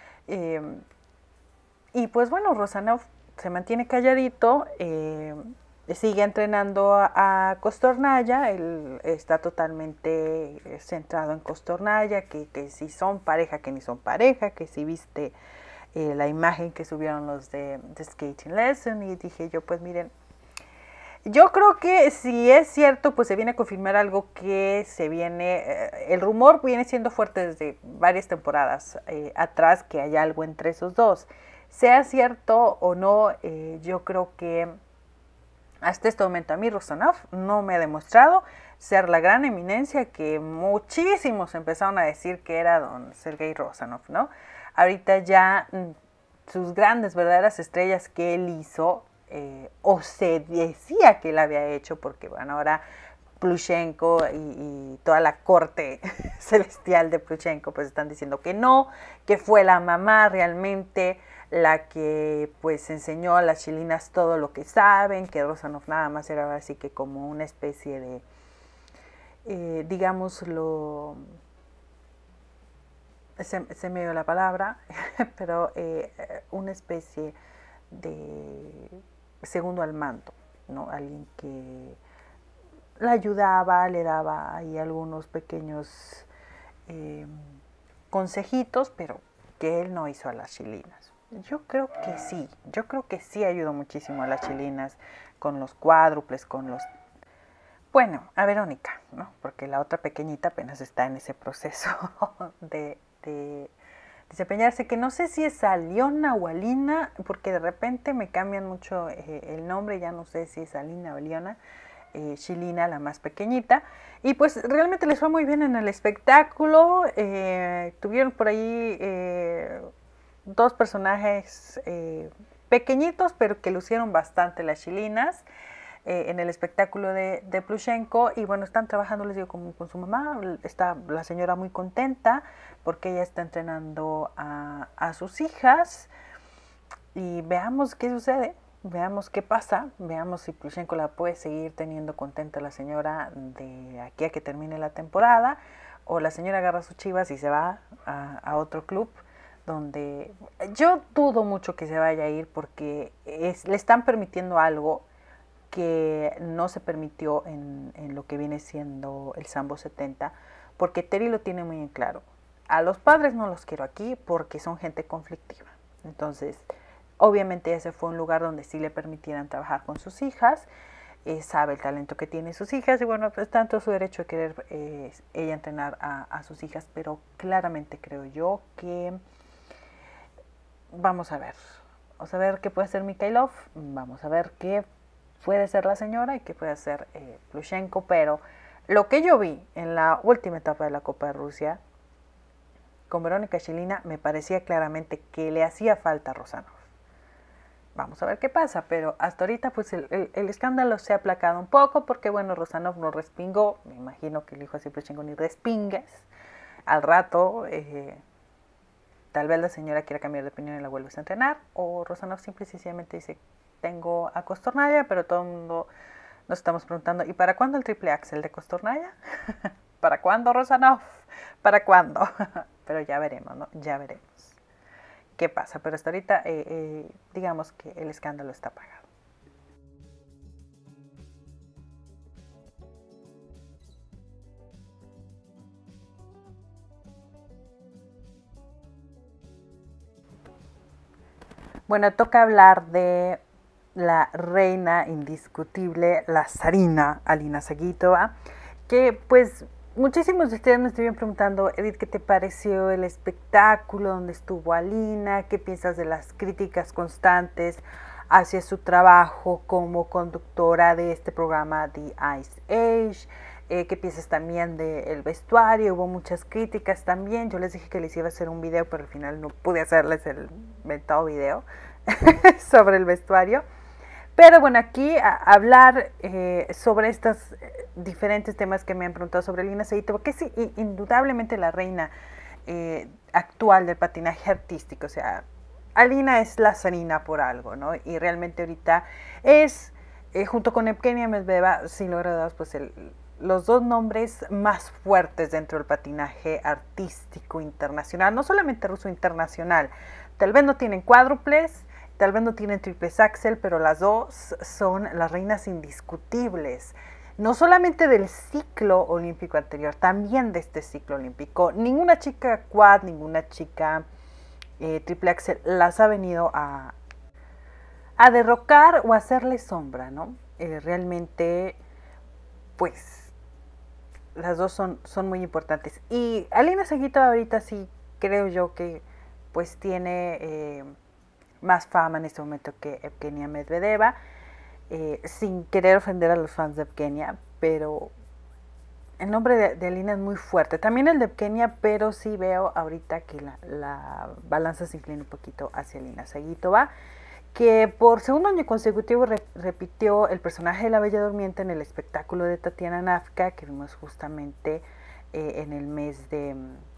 Y pues bueno, Rosanov se mantiene calladito, sigue entrenando a Kostornaya. Él está totalmente centrado en Kostornaya, que si son pareja, que ni son pareja, que si viste la imagen que subieron los de Skating Lesson, y dije yo, pues miren, yo creo que si es cierto, pues se viene a confirmar algo que se viene, el rumor viene siendo fuerte desde varias temporadas atrás, que hay algo entre esos dos. Sea cierto o no, yo creo que hasta este momento a mí Rosanov no me ha demostrado ser la gran eminencia que muchísimos empezaron a decir que era don Sergei Rosanov, ¿no? Ahorita ya sus grandes, verdaderas estrellas que él hizo, o se decía que él había hecho, porque bueno, ahora Plushenko y toda la corte celestial de Plushenko pues están diciendo que no, que fue la mamá realmente la que pues enseñó a las chilinas todo lo que saben, que Rosanov nada más era así que como una especie de, digámoslo, se me dio la palabra, pero una especie de segundo al mando, ¿no? Alguien que la ayudaba, le daba ahí algunos pequeños consejitos, pero que él no hizo a las chilinas. Yo creo que sí ayudó muchísimo a las chilinas con los cuádruples, con los... Bueno, a Verónica, ¿no? Porque la otra pequeñita apenas está en ese proceso de desempeñarse, que no sé si es Aliona o Alina, porque de repente me cambian mucho el nombre, ya no sé si es Alina o Aliona, Chilina, la más pequeñita, y pues realmente les fue muy bien en el espectáculo. Tuvieron por ahí dos personajes pequeñitos, pero que lucieron bastante las chilinas en el espectáculo de Plushenko. Y bueno, están trabajando, les digo, con su mamá. Está la señora muy contenta porque ella está entrenando a sus hijas, y veamos qué sucede. Veamos qué pasa, veamos si Plushenko la puede seguir teniendo contenta la señora de aquí a que termine la temporada, o la señora agarra sus chivas y se va a otro club, donde yo dudo mucho que se vaya a ir, porque le están permitiendo algo que no se permitió en lo que viene siendo el Sambo 70, porque Terry lo tiene muy en claro. A los padres no los quiero aquí porque son gente conflictiva. Entonces, obviamente ese fue un lugar donde sí le permitieran trabajar con sus hijas, sabe el talento que tienen sus hijas, y bueno, pues tanto su derecho de querer ella entrenar a sus hijas, pero claramente creo yo que vamos a ver qué puede hacer Mikhailov, vamos a ver qué puede ser la señora y qué puede hacer Plushenko, pero lo que yo vi en la última etapa de la Copa de Rusia con Verónica Chilina me parecía claramente que le hacía falta a Rosanov. Vamos a ver qué pasa, pero hasta ahorita pues el escándalo se ha aplacado un poco, porque bueno, Rosanov no respingó, me imagino que el hijo así Plushenko ni respingues, al rato tal vez la señora quiera cambiar de opinión y la vuelves a entrenar, o Rosanov simple y sencillamente dice, tengo a Kostornaya, pero todo el mundo Nos estamos preguntando, ¿y para cuándo el triple axel de Costornaya? ¿Para cuándo, Rosanov? ¿Para cuándo? Pero ya veremos, ¿no? Ya veremos qué pasa. Pero hasta ahorita, digamos que el escándalo está apagado. Bueno, toca hablar de la reina indiscutible, la zarina Alina Zagitova, que pues muchísimos de ustedes me estuvieron preguntando, Edith, ¿qué te pareció el espectáculo donde estuvo Alina? ¿Qué piensas de las críticas constantes hacia su trabajo como conductora de este programa The Ice Age? ¿Qué piensas también del vestuario? Hubo muchas críticas también. Yo les dije que les iba a hacer un video, pero al final no pude hacerles el inventado video sobre el vestuario. Pero bueno, aquí a hablar sobre estos diferentes temas que me han preguntado sobre Alina Zagitova, que es indudablemente la reina actual del patinaje artístico. O sea, Alina es la zarina por algo, ¿no? Y realmente ahorita es, junto con Evgenia Medvedeva, sin lugar a dudas, pues los dos nombres más fuertes dentro del patinaje artístico internacional, no solamente ruso, internacional. Tal vez no tienen cuádruples, tal vez no tienen triples axel, pero las dos son las reinas indiscutibles. No solamente del ciclo olímpico anterior, también de este ciclo olímpico. Ninguna chica quad, ninguna chica triple axel las ha venido a derrocar o a hacerle sombra, ¿no? Realmente, pues, las dos son muy importantes. Y Alina Zagitova ahorita sí creo yo que pues tiene más fama en este momento que Evgenia Medvedeva, sin querer ofender a los fans de Evgenia, pero el nombre de Alina es muy fuerte. También el de Evgenia, pero sí veo ahorita que la balanza se inclina un poquito hacia Alina Zagitova, que por segundo año consecutivo repitió el personaje de la Bella Durmiente en el espectáculo de Tatiana Nafka, que vimos justamente en el mes de...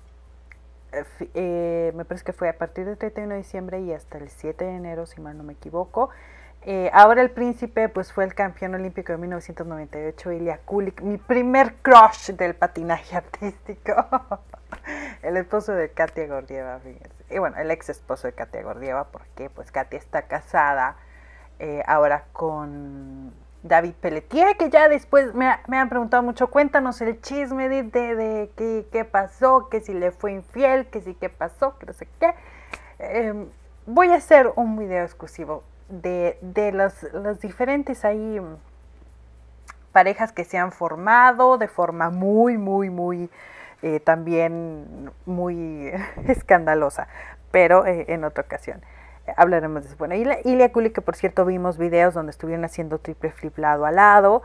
me parece que fue a partir del 31 de diciembre y hasta el 7 de enero, si mal no me equivoco. Ahora el príncipe pues fue el campeón olímpico de 1998, Ilya Kulik, mi primer crush del patinaje artístico. El esposo de Katia Gordieva, fíjense. Y bueno, el ex esposo de Katia Gordieva, porque pues Katia está casada ahora con David Pelletier, que ya después me han preguntado mucho, cuéntanos el chisme de qué pasó, que si le fue infiel, que si qué pasó, que no sé qué. Voy a hacer un video exclusivo de los diferentes ahí parejas que se han formado de forma muy también muy escandalosa, pero en otra ocasión hablaremos de eso. Bueno, Ilya Kulik, que por cierto vimos videos donde estuvieron haciendo triple flip lado a lado.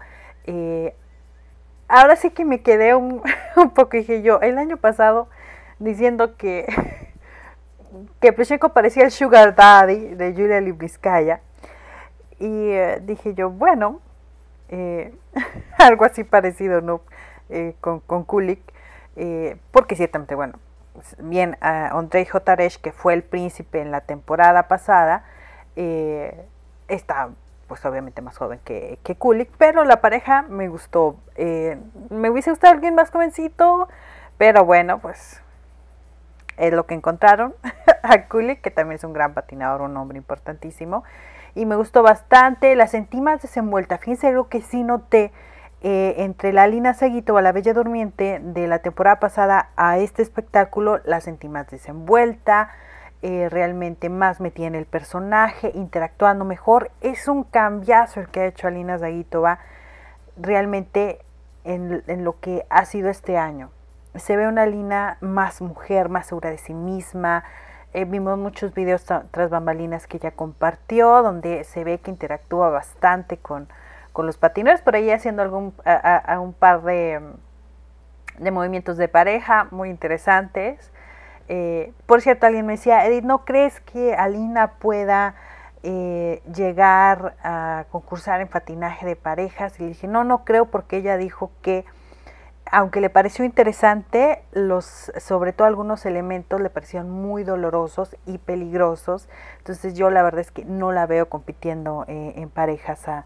Ahora sí que me quedé un poco, dije yo, el año pasado diciendo que Plushenko parecía el sugar daddy de Yulia Liblinskaya, y dije yo, bueno, algo así parecido, ¿no? Con Kulik, porque ciertamente, bueno, bien, Andrei Jotaresh, que fue el príncipe en la temporada pasada, está pues obviamente más joven que Kulik, pero la pareja me gustó. Me hubiese gustado alguien más jovencito, pero bueno, pues es lo que encontraron. A Kulik, que también es un gran patinador, un hombre importantísimo, y me gustó bastante, la sentí más desenvuelta. Fíjense algo que sí noté, entre la Alina Zagitova, la Bella Durmiente de la temporada pasada a este espectáculo, la sentí más desenvuelta, realmente más metida en el personaje, interactuando mejor. Es un cambiazo el que ha hecho Alina Zagitova realmente en lo que ha sido este año. Se ve una Alina más mujer, más segura de sí misma. Vimos muchos videos tras bambalinas que ella compartió, donde se ve que interactúa bastante con los patinadores, por ahí haciendo un par de movimientos de pareja muy interesantes. Por cierto, alguien me decía, Edith, ¿no crees que Alina pueda llegar a concursar en patinaje de parejas? Y le dije, no creo, porque ella dijo que aunque le pareció interesante, sobre todo algunos elementos le parecían muy dolorosos y peligrosos. Entonces yo la verdad es que no la veo compitiendo en parejas a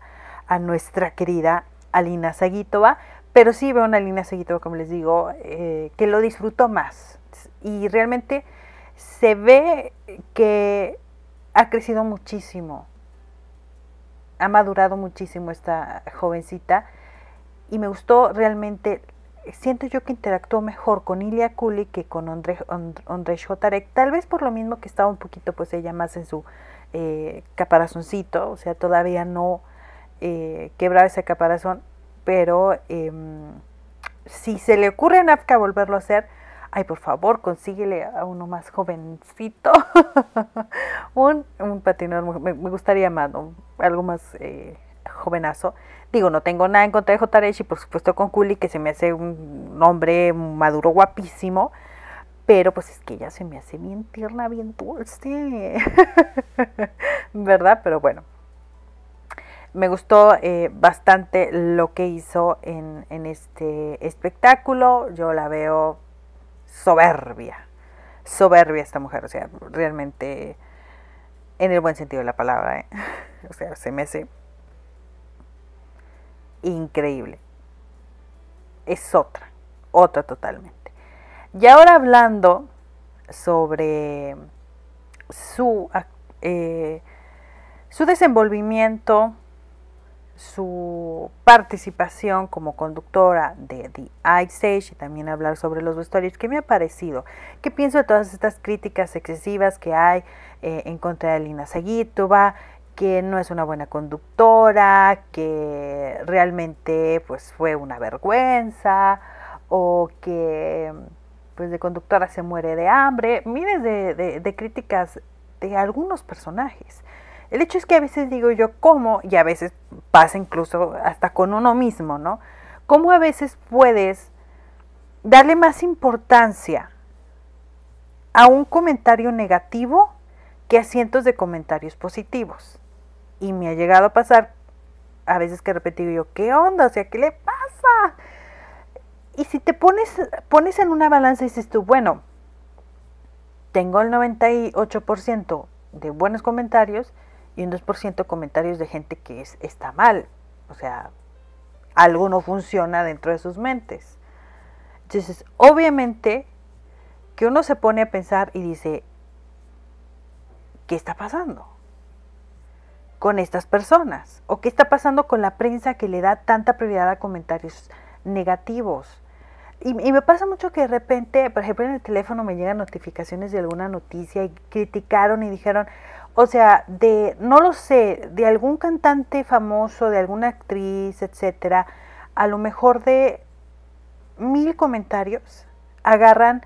a nuestra querida Alina Zagitova, pero sí veo una Alina Zagitova, como les digo, que lo disfruto más. Y realmente se ve que ha crecido muchísimo, ha madurado muchísimo esta jovencita, y me gustó realmente. Siento yo que interactuó mejor con Ilia Kulik que con Ondrej Jotarek, tal vez por lo mismo que estaba un poquito pues ella más en su caparazoncito, o sea, todavía no quebraba ese caparazón, pero si se le ocurre a Nafka volverlo a hacer, ay, por favor, consíguele a uno más jovencito, un patinador, me gustaría más, ¿no? Algo más jovenazo. Digo, no tengo nada en contra de Jotaresh y por supuesto con Kulik, que se me hace un hombre maduro, guapísimo, pero pues es que ella se me hace bien tierna, bien dulce, ¿verdad? Pero bueno, me gustó bastante lo que hizo en este espectáculo. Yo la veo soberbia esta mujer, o sea, realmente en el buen sentido de la palabra, o sea, se me hace increíble. Es otra totalmente. Y ahora hablando sobre su desenvolvimiento, su participación como conductora de The Ice Age, y también hablar sobre los vestuarios, ¿qué me ha parecido? ¿Qué pienso de todas estas críticas excesivas que hay en contra de Alina Zagitova, que no es una buena conductora, que realmente pues fue una vergüenza, o que pues de conductora se muere de hambre? Miles de críticas de algunos personajes. El hecho es que a veces digo yo, ¿cómo? Y a veces pasa incluso hasta con uno mismo, ¿no? ¿Cómo a veces puedes darle más importancia a un comentario negativo que a cientos de comentarios positivos? Y me ha llegado a pasar a veces que he repetido yo, ¿qué onda? O sea, ¿qué le pasa? Y si te pones en una balanza y dices tú, bueno, tengo el 98% de buenos comentarios y un 2% comentarios de gente que está mal. O sea, algo no funciona dentro de sus mentes. Entonces, obviamente que uno se pone a pensar y dice, ¿qué está pasando con estas personas? ¿O qué está pasando con la prensa que le da tanta prioridad a comentarios negativos? Y me pasa mucho que de repente, por ejemplo, en el teléfono me llegan notificaciones de alguna noticia y criticaron y dijeron, o sea, no lo sé, de algún cantante famoso, de alguna actriz, etcétera, a lo mejor de 1000 comentarios, agarran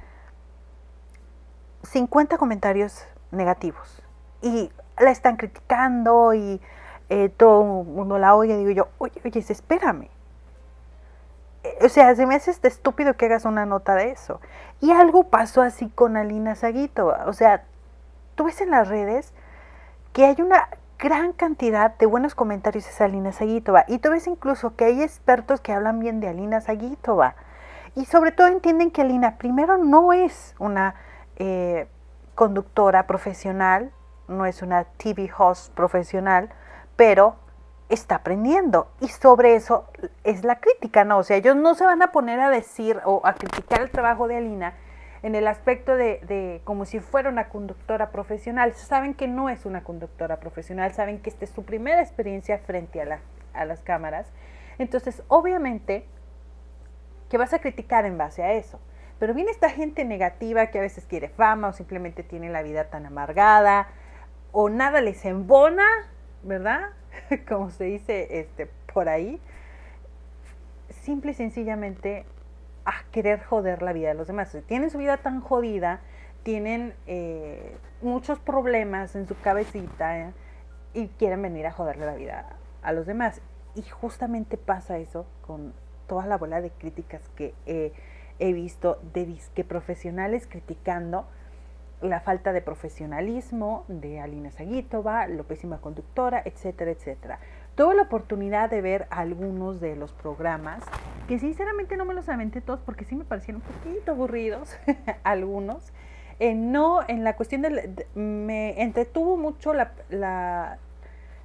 50 comentarios negativos y la están criticando y todo el mundo la oye. Digo yo, oye, espérame. O sea, se me hace estúpido que hagas una nota de eso. Y algo pasó así con Alina Zagitova. O sea, tú ves en las redes que hay una gran cantidad de buenos comentarios de Alina Zagitova. Y tú ves incluso que hay expertos que hablan bien de Alina Zagitova. Y sobre todo entienden que Alina, primero, no es una conductora profesional, no es una TV host profesional, pero está aprendiendo, y sobre eso es la crítica, ¿no? O sea, ellos no se van a poner a decir o a criticar el trabajo de Alina en el aspecto de como si fuera una conductora profesional. Saben que no es una conductora profesional, saben que esta es su primera experiencia frente a las cámaras, entonces obviamente que vas a criticar en base a eso. Pero viene esta gente negativa que a veces quiere fama o simplemente tiene la vida tan amargada o nada les embona, ¿verdad? Como se dice por ahí, simple y sencillamente a querer joder la vida de los demás. Tienen su vida tan jodida, tienen muchos problemas en su cabecita y quieren venir a joderle la vida a los demás. Y justamente pasa eso con toda la bola de críticas que he visto de disque profesionales criticando la falta de profesionalismo de Alina Zagitova, la pésima conductora, etcétera, etcétera. Tuve la oportunidad de ver algunos de los programas, que sinceramente no me los aventé todos porque sí me parecieron un poquito aburridos, algunos. No, en la cuestión me entretuvo mucho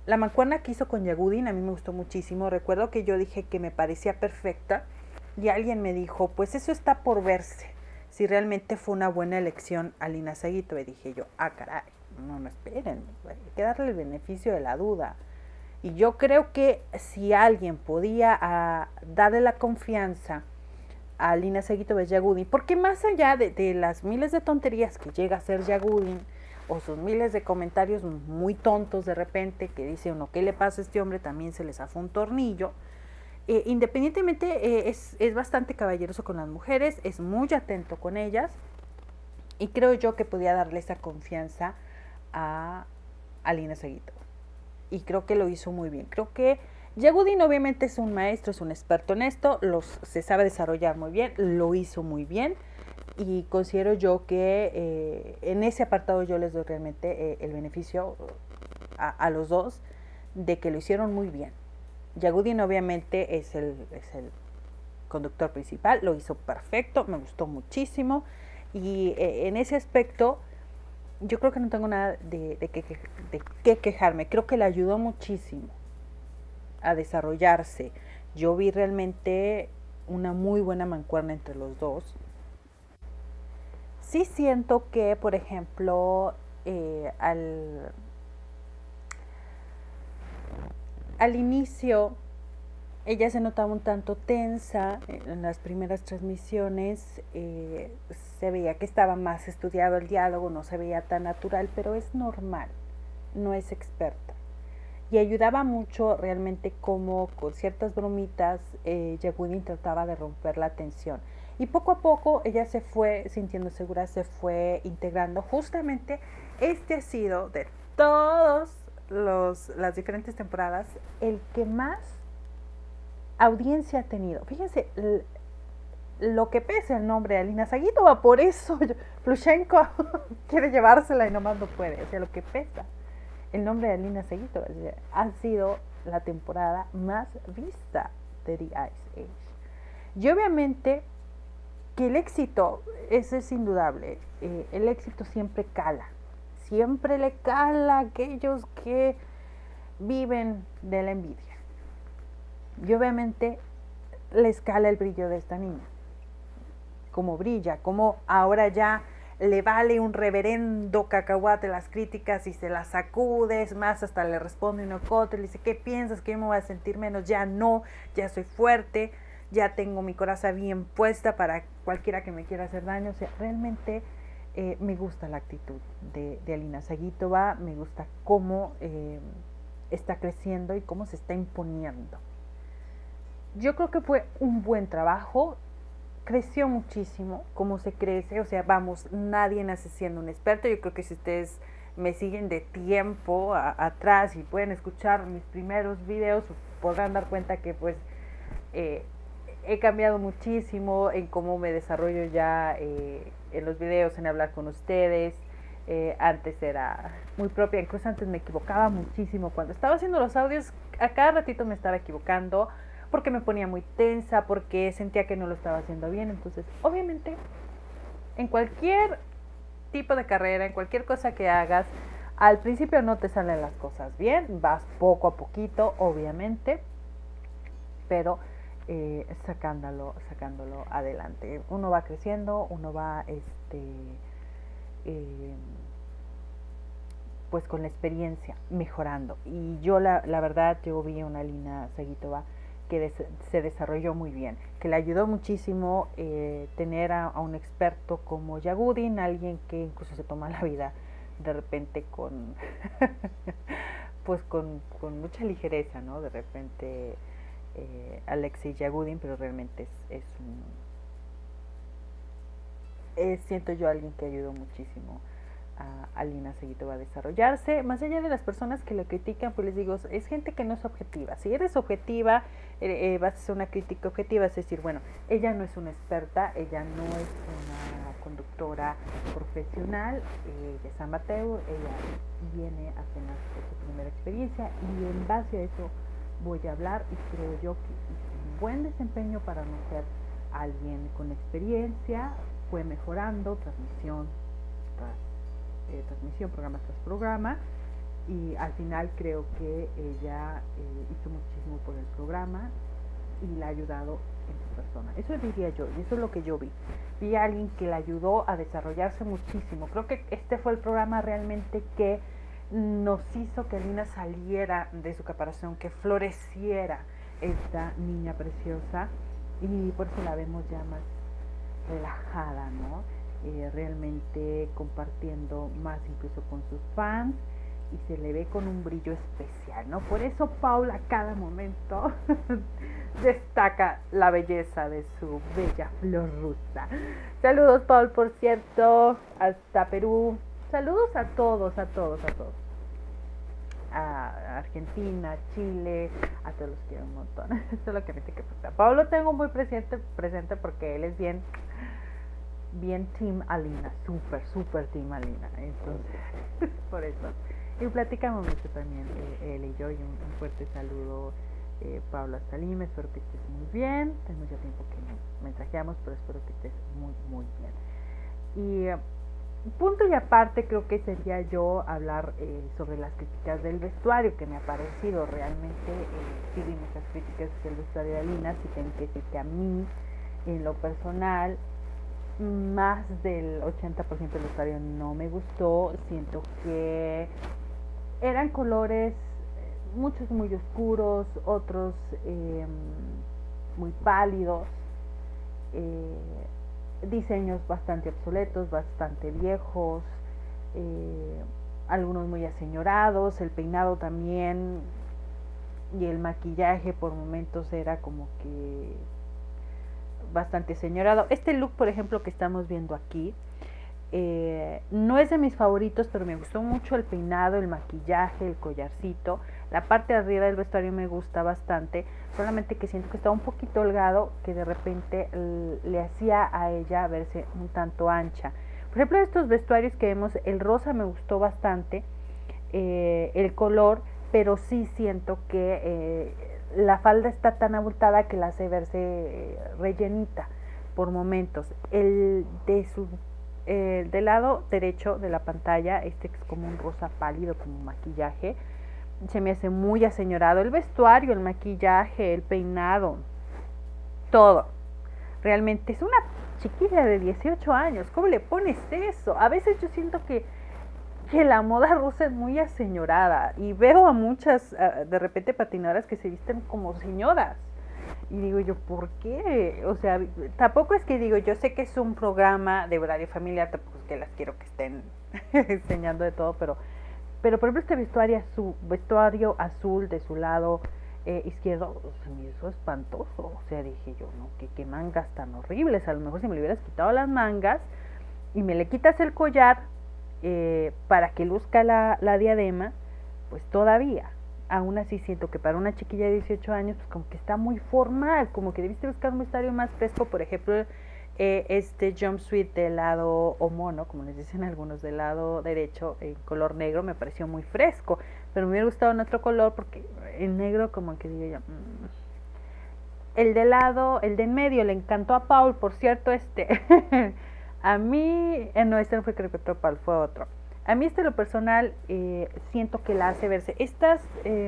La mancuerna que hizo con Yagudin a mí me gustó muchísimo. Recuerdo que yo dije que me parecía perfecta y alguien me dijo, pues eso está por verse, si realmente fue una buena elección Alina Seguito. Y dije yo, caray, no esperen, hay que darle el beneficio de la duda. Y yo creo que si alguien podía darle la confianza a Alina Seguito es Yagudin, porque más allá de las miles de tonterías que llega a ser Yagudin, o sus miles de comentarios muy tontos de repente, que dice uno, ¿qué le pasa a este hombre? También se le zafó un tornillo. Independientemente, es bastante caballeroso con las mujeres, es muy atento con ellas, y creo yo que podía darle esa confianza a Alina Seguito. Y creo que lo hizo muy bien. Creo que Yagudin obviamente es un maestro, es un experto en esto, se sabe desarrollar muy bien, lo hizo muy bien. Y considero yo que en ese apartado yo les doy realmente el beneficio a los dos de que lo hicieron muy bien. Yagudin obviamente es el conductor principal, lo hizo perfecto, me gustó muchísimo y en ese aspecto yo creo que no tengo nada de qué quejarme. Creo que le ayudó muchísimo a desarrollarse. Yo vi realmente una muy buena mancuerna entre los dos. Sí siento que, por ejemplo, al inicio ella se notaba un tanto tensa en las primeras transmisiones, se veía que estaba más estudiado el diálogo, no se veía tan natural, pero es normal, no es experta. Y ayudaba mucho realmente como con ciertas bromitas Yagudin trataba de romper la tensión. Y poco a poco ella se fue sintiendo segura, se fue integrando. Justamente este ha sido de todas las diferentes temporadas el que más audiencia ha tenido. Fíjense lo que pesa el nombre de Alina Seguitova, por eso Plushenko quiere llevársela y nomás no puede. O sea, lo que pesa el nombre de Alina Seguitova ha sido la temporada más vista de The Ice Age. Y obviamente que el éxito, eso es indudable, el éxito siempre cala, siempre le cala a aquellos que viven de la envidia. Y obviamente les cala el brillo de esta niña, como brilla, como ahora ya le vale un reverendo cacahuate las críticas y se las sacude, es más, hasta le responde un ocote, le dice, ¿qué piensas? ¿Que yo me voy a sentir menos? Ya no, ya soy fuerte, ya tengo mi coraza bien puesta para cualquiera que me quiera hacer daño. O sea, realmente me gusta la actitud de Alina Seguitova, me gusta cómo está creciendo y cómo se está imponiendo. Yo creo que fue un buen trabajo, creció muchísimo, como se crece, o sea, vamos, nadie nace siendo un experto. Yo creo que si ustedes me siguen de tiempo atrás y pueden escuchar mis primeros videos, podrán dar cuenta que pues he cambiado muchísimo en cómo me desarrollo ya en los videos, en hablar con ustedes. Antes era muy propia, incluso antes me equivocaba muchísimo. Cuando estaba haciendo los audios, a cada ratito me estaba equivocando, porque me ponía muy tensa, porque sentía que no lo estaba haciendo bien. Entonces, obviamente, en cualquier tipo de carrera, en cualquier cosa que hagas, al principio no te salen las cosas bien, vas poco a poquito, obviamente, pero sacándolo adelante. Uno va creciendo, uno va pues con la experiencia mejorando. Y yo la verdad, yo vi a una Alina Seguitova que se desarrolló muy bien, que le ayudó muchísimo tener a un experto como Yagudin, alguien que incluso se toma la vida de repente con pues con mucha ligereza, ¿no? De repente Alexei Yagudin, pero realmente siento yo alguien que ayudó muchísimo a Alina Seguitova a desarrollarse. Más allá de las personas que lo critican, pues les digo, es gente que no es objetiva. Si eres objetiva, vas a hacer una crítica objetiva, es decir, bueno, ella no es una experta, ella no es una conductora profesional, ella es amateur, ella viene apenas por su primera experiencia y en base a eso voy a hablar, y creo yo que hizo un buen desempeño para no ser alguien con experiencia, fue mejorando transmisión, programa tras programa, y al final creo que ella hizo muchísimo por el programa y le ha ayudado en su persona. Eso diría yo, y eso es lo que yo vi. Vi a alguien que le ayudó a desarrollarse muchísimo. Creo que este fue el programa realmente que nos hizo que Alina saliera de su caparazón, que floreciera esta niña preciosa, y por eso la vemos ya más relajada, ¿no? Realmente compartiendo más incluso con sus fans, y se le ve con un brillo especial, ¿no? Por eso Paula a cada momento destaca la belleza de su bella flor rusa. Saludos, Paul, por cierto, hasta Perú. Saludos a todos, a todos, a todos. A Argentina, Chile, a todos los quiero un montón. Eso es lo que me tiene que pasar. Paul lo tengo muy presente porque él es bien Team Alina, súper Team Alina. Entonces, por eso. Y platicamos mucho también, él y yo, y un fuerte saludo, Paula, hasta Lima. Espero que estés muy bien. Tengo ya tiempo que no mensajeamos, pero espero que estés muy bien. Y punto y aparte, creo que sería yo hablar sobre las críticas del vestuario, que me ha parecido realmente, sí vi muchas críticas del vestuario de Alina. Sí tengo que decir que a mí, en lo personal, más del 80% del vestuario no me gustó. Siento que eran colores, muchos muy oscuros, otros muy pálidos, diseños bastante obsoletos, bastante viejos, algunos muy aseñorados, el peinado también, y el maquillaje por momentos era como que bastante aseñorado. Este look, por ejemplo, que estamos viendo aquí, no es de mis favoritos, pero me gustó mucho el peinado, el maquillaje, el collarcito. La parte de arriba del vestuario me gusta bastante, solamente que siento que estaba un poquito holgado, que de repente le hacía a ella verse un tanto ancha. Por ejemplo, estos vestuarios que vemos, el rosa me gustó bastante, el color, pero sí siento que la falda está tan abultada que la hace verse rellenita por momentos. Del lado derecho de la pantalla, que es como un rosa pálido, como maquillaje, se me hace muy aseñorado. El vestuario, el maquillaje, el peinado, todo. Realmente es una chiquilla de 18 años. ¿Cómo le pones eso? A veces yo siento que la moda rusa es muy aseñorada, y veo a muchas, de repente, patinadoras que se visten como señoras. Y digo yo, ¿por qué? O sea, tampoco es que digo, yo sé que es un programa de horario familiar, tampoco es que las quiero que estén enseñando de todo, pero por ejemplo este vestuario azul de su lado izquierdo, se me hizo espantoso. O sea, dije yo, no, qué mangas tan horribles. A lo mejor si me le hubieras quitado las mangas y me le quitas el collar para que luzca la diadema, pues todavía. Aún así siento que para una chiquilla de 18 años, pues como que está muy formal, como que debiste buscar un vestuario más fresco. Por ejemplo, este jumpsuit del lado, o mono, como les dicen algunos, del lado derecho, en color negro, me pareció muy fresco, pero me hubiera gustado en otro color, porque en negro como que digo yo, El de en medio, le encantó a Paul, por cierto, a mí, no, este no fue que repetió Paul, fue otro. A mí lo personal, siento que la hace verse, estas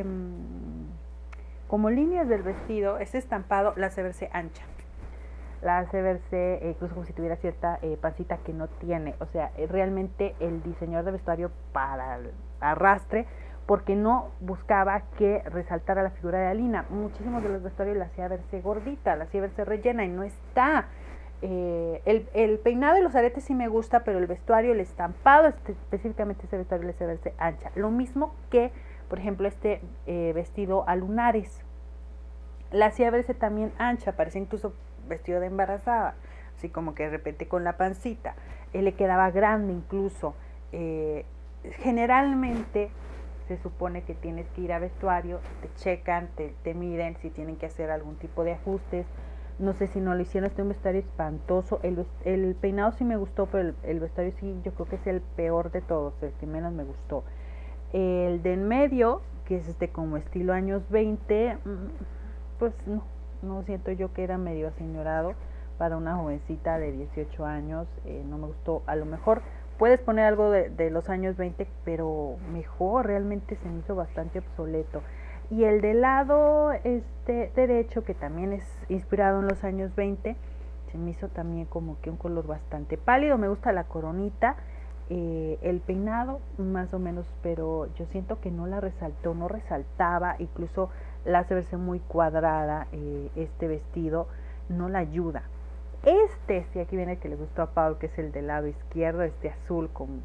como líneas del vestido, este estampado la hace verse ancha, la hace verse incluso como si tuviera cierta pancita que no tiene. O sea, realmente el diseñador de vestuario para el arrastre, porque no buscaba que resaltara la figura de Alina. Muchísimos de los vestuarios la hacía verse gordita, la hacía verse rellena, y no está. El peinado y los aretes sí me gusta, pero el vestuario, el estampado, específicamente este vestuario, le hace verse ancha. Lo mismo que, por ejemplo, vestido a lunares, la hacía verse también ancha, parecía incluso vestido de embarazada, así como que de repente con la pancita, le quedaba grande incluso. Generalmente se supone que tienes que ir a vestuario, te checan, te miden si tienen que hacer algún tipo de ajustes. No sé si no lo hicieron, un vestuario espantoso. El peinado sí me gustó, pero el vestuario sí, yo creo que es el peor de todos, el que menos me gustó. El de en medio, que es como estilo años 20, pues no siento yo que era medio aseñorado para una jovencita de 18 años. No me gustó. A lo mejor puedes poner algo de los años 20, pero mejor, realmente se me hizo bastante obsoleto. Y el del lado derecho, que también es inspirado en los años 20, se me hizo también como que un color bastante pálido. Me gusta la coronita, el peinado más o menos, pero yo siento que no la resaltó, no resaltaba, incluso la hace verse muy cuadrada. Este vestido no la ayuda. Sí, aquí viene el que le gustó a Pau, que es el del lado izquierdo, azul con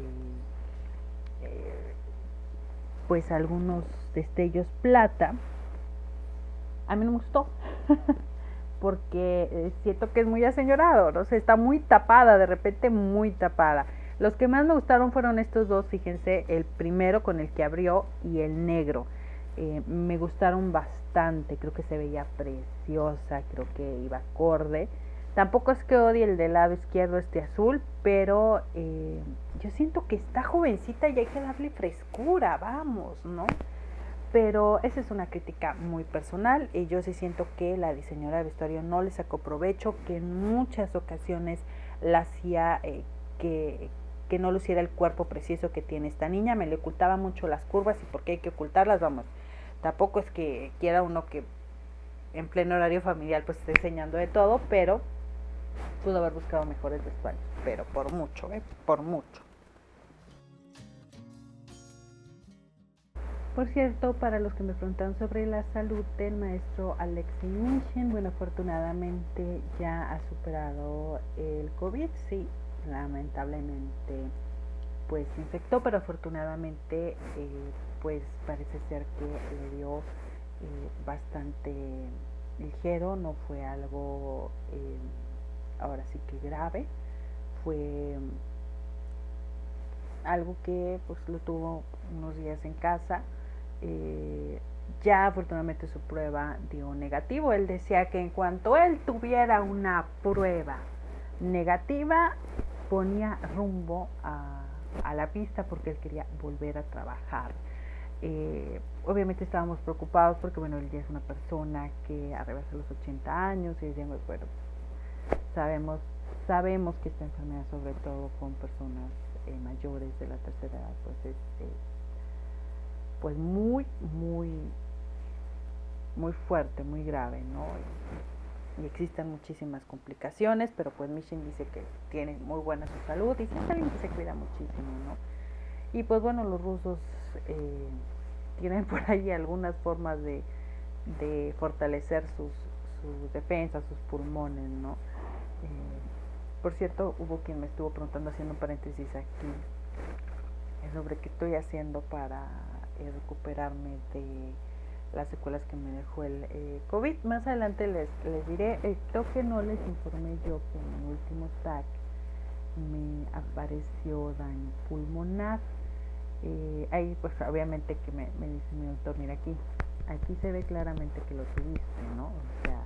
pues algunos destellos plata. A mí no me gustó porque siento que es muy aseñorado, no sé, está muy tapada, de repente muy tapada. Los que más me gustaron fueron estos dos, fíjense, el primero con el que abrió y el negro. Me gustaron bastante, creo que se veía preciosa, creo que iba acorde. Tampoco es que odie el del lado izquierdo, azul, pero yo siento que está jovencita y hay que darle frescura, vamos, ¿no? Pero esa es una crítica muy personal y yo sí siento que la diseñadora de vestuario no le sacó provecho, que en muchas ocasiones la hacía que no luciera el cuerpo preciso que tiene esta niña, me le ocultaba mucho las curvas y por qué hay que ocultarlas, vamos, tampoco es que quiera uno que en pleno horario familiar pues esté enseñando de todo, pero pudo haber buscado mejores vestuarios, pero por mucho, por mucho. Por cierto, para los que me preguntan sobre la salud del maestro Alexei Mishin, bueno, afortunadamente ya ha superado el COVID, sí, lamentablemente pues se infectó, pero afortunadamente pues parece ser que le dio bastante ligero, no fue algo ahora sí que grave, fue algo que pues lo tuvo unos días en casa. Ya afortunadamente su prueba dio negativo. Él decía que en cuanto él tuviera una prueba negativa ponía rumbo a la pista porque él quería volver a trabajar. Obviamente estábamos preocupados porque bueno, él ya es una persona que arriba de los 80 años y decíamos, bueno, sabemos que esta enfermedad, sobre todo con personas mayores de la tercera edad, pues es pues muy fuerte, muy grave, ¿no? Y existen muchísimas complicaciones, pero pues Mishin dice que tiene muy buena su salud y siempre alguien que se cuida muchísimo, ¿no? Y pues bueno, los rusos tienen por ahí algunas formas de fortalecer sus defensas, sus pulmones, ¿no? Por cierto, hubo quien me estuvo preguntando, haciendo un paréntesis aquí, sobre qué estoy haciendo para recuperarme de las secuelas que me dejó el COVID. Más adelante les diré. Creo que no les informé yo que en mi último TAC me apareció daño pulmonar. Ahí pues obviamente que me dice mi doctor, mira aquí se ve claramente que lo tuviste, ¿no? O sea,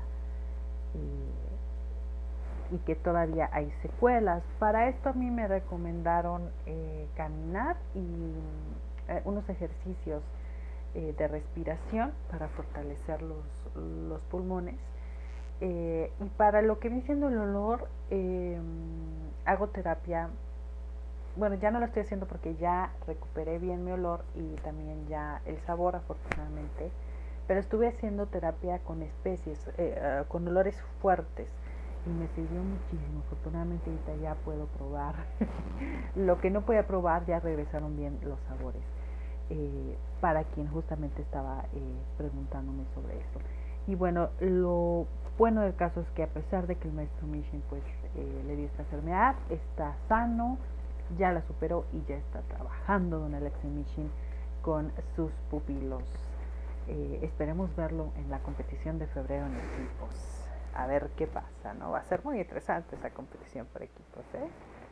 y que todavía hay secuelas. Para esto a mí me recomendaron caminar y unos ejercicios de respiración para fortalecer los pulmones. Y para lo que viene siendo el olor, hago terapia. Bueno, ya no lo estoy haciendo porque ya recuperé bien mi olor y también ya el sabor, afortunadamente. Pero estuve haciendo terapia con especies, con olores fuertes. Y me sirvió muchísimo. Afortunadamente ahorita ya puedo probar. Lo que no podía probar, ya regresaron bien los sabores. Para quien justamente estaba preguntándome sobre eso. Y bueno, lo bueno del caso es que a pesar de que el maestro Mishin pues le dio esta enfermedad, está sano, ya la superó y ya está trabajando don Alexei Mishin con sus pupilos. Esperemos verlo en la competición de febrero en equipos. A ver qué pasa, ¿no? Va a ser muy interesante esa competición por equipos, ¿eh?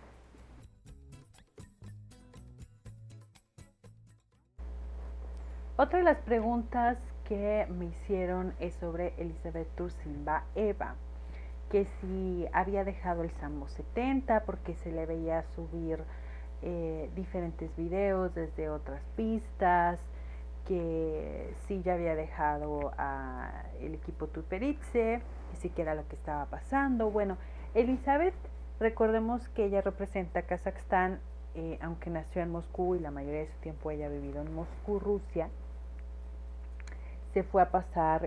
Otra de las preguntas que me hicieron es sobre Elizabeth Tursinba Eva, que si había dejado el Sambo 70 porque se le veía subir diferentes videos desde otras pistas, que sí ya había dejado el equipo Tuperitze, que sí que era lo que estaba pasando. Bueno, Elizabeth Recordemos que ella representa a Kazajstán, aunque nació en Moscú y la mayoría de su tiempo ella ha vivido en Moscú, Rusia. Se fue a pasar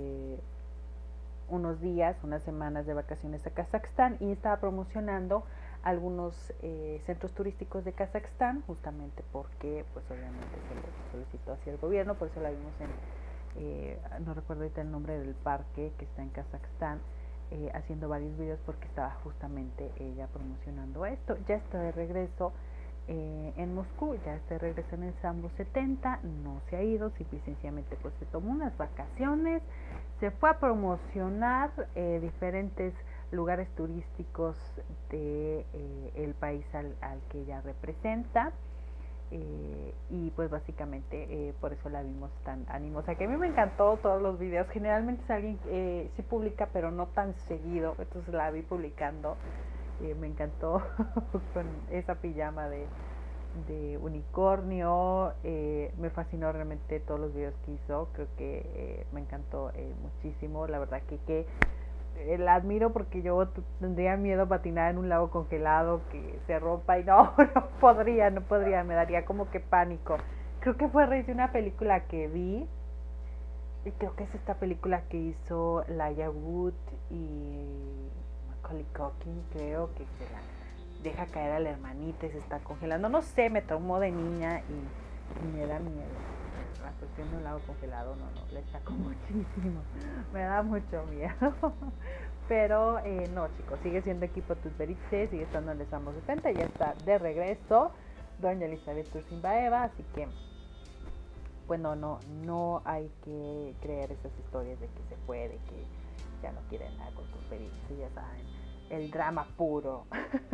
unos días, unas semanas de vacaciones a Kazajstán y estaba promocionando algunos centros turísticos de Kazajstán, justamente porque pues obviamente se le solicitó hacia el gobierno, por eso la vimos en, no recuerdo ahorita el nombre del parque que está en Kazajstán, haciendo varios videos porque estaba justamente ella promocionando esto. Ya está de regreso en Moscú, ya está de regreso en el Sambo 70, no se ha ido, simple y sencillamente pues se tomó unas vacaciones, se fue a promocionar diferentes lugares turísticos de el país al que ella representa. Y pues básicamente por eso la vimos tan animosa, que a mí me encantó todos los videos. Generalmente es alguien que sí publica pero no tan seguido, entonces la vi publicando, me encantó con esa pijama de unicornio, me fascinó realmente todos los videos que hizo, creo que me encantó muchísimo, la verdad que la admiro porque yo tendría miedo a patinar en un lago congelado que se rompa y no podría, me daría como que pánico. Creo que fue a raíz de una película que vi, y creo que es esta película que hizo Elijah Wood y Macaulay Culkin, creo que se la deja caer a la hermanita y se está congelando, no sé, me traumó de niña y me da miedo. La cuestión de un lago congelado, no, le saco muchísimo, me da mucho miedo, pero no chicos, sigue siendo equipo Tutberidze, sigue estando en el Sambo 70, ya está de regreso doña Elizabeth Tursunbaeva, así que pues no hay que creer esas historias de que se puede, que ya no quieren nada con Tutberidze, ya saben, el drama puro.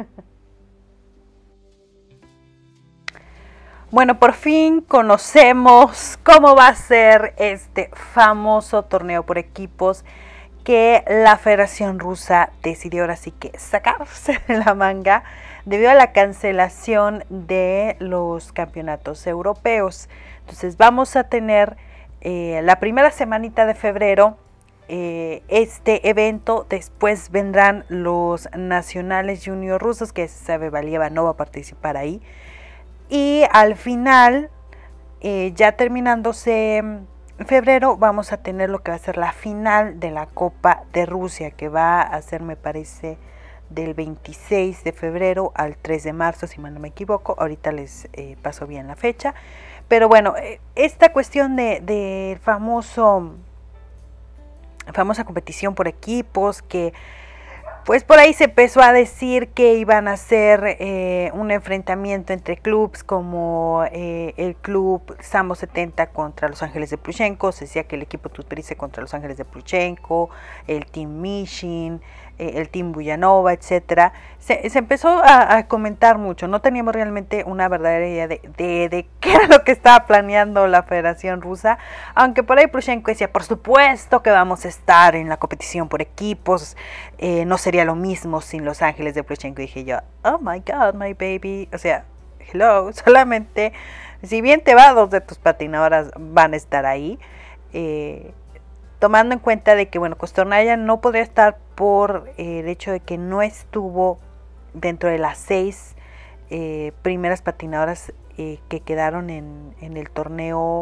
Bueno, por fin conocemos cómo va a ser este famoso torneo por equipos que la Federación Rusa decidió ahora sí que sacarse de la manga debido a la cancelación de los campeonatos europeos. Entonces vamos a tener la primera semanita de febrero este evento, después vendrán los nacionales junior rusos, que sabe Valieva no va a participar ahí. Y al final, ya terminándose en febrero, vamos a tener lo que va a ser la final de la Copa de Rusia, que va a ser, me parece, del 26 de febrero al 3 de marzo, si mal no me equivoco. Ahorita les paso bien la fecha. Pero bueno, esta cuestión de famosa competición por equipos, que pues por ahí se empezó a decir que iban a hacer un enfrentamiento entre clubes como el club Sambo 70 contra Los Ángeles de Plushenko, se decía que el equipo Tutberidze contra Los Ángeles de Plushenko, el Team Mishin, el Team Buyanova, etcétera. Se empezó a comentar mucho, no teníamos realmente una verdadera idea de qué era lo que estaba planeando la Federación Rusa, aunque por ahí Plushenko decía, por supuesto que vamos a estar en la competición por equipos, no sería lo mismo sin Los Ángeles de Plushenko. Y dije yo, oh my god, my baby, o sea, hello, solamente, si bien te va, 2 de tus patinadoras van a estar ahí, tomando en cuenta de que, bueno, Kostornaia no podría estar por el hecho de que no estuvo dentro de las 6 primeras patinadoras que quedaron en el torneo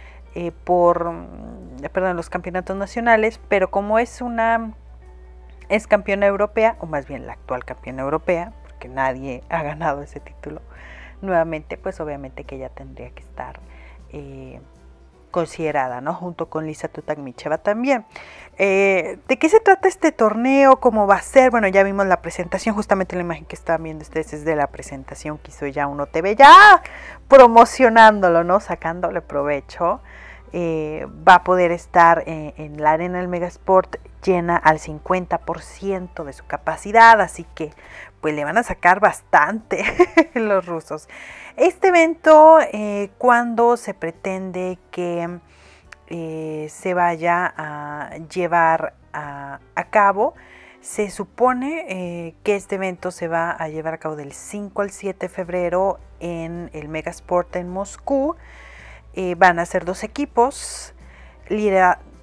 los campeonatos nacionales, pero como es campeona europea, o más bien la actual campeona europea, porque nadie ha ganado ese título nuevamente, pues obviamente que ella tendría que estar considerada, ¿no? Junto con Lisa Tutagmicheva también. ¿De qué se trata este torneo? ¿Cómo va a ser? Bueno, ya vimos la presentación, justamente la imagen que están viendo ustedes es de la presentación que hizo ya Uno TV, ya promocionándolo, ¿no? Sacándole provecho. Va a poder estar en la arena del Megasport llena al 50% de su capacidad, así que pues le van a sacar bastante los rusos. Este evento, ¿cuándo se pretende que se vaya a llevar a cabo? Se supone que este evento se va a llevar a cabo del 5 al 7 de febrero en el Megasport en Moscú. Van a ser 2 equipos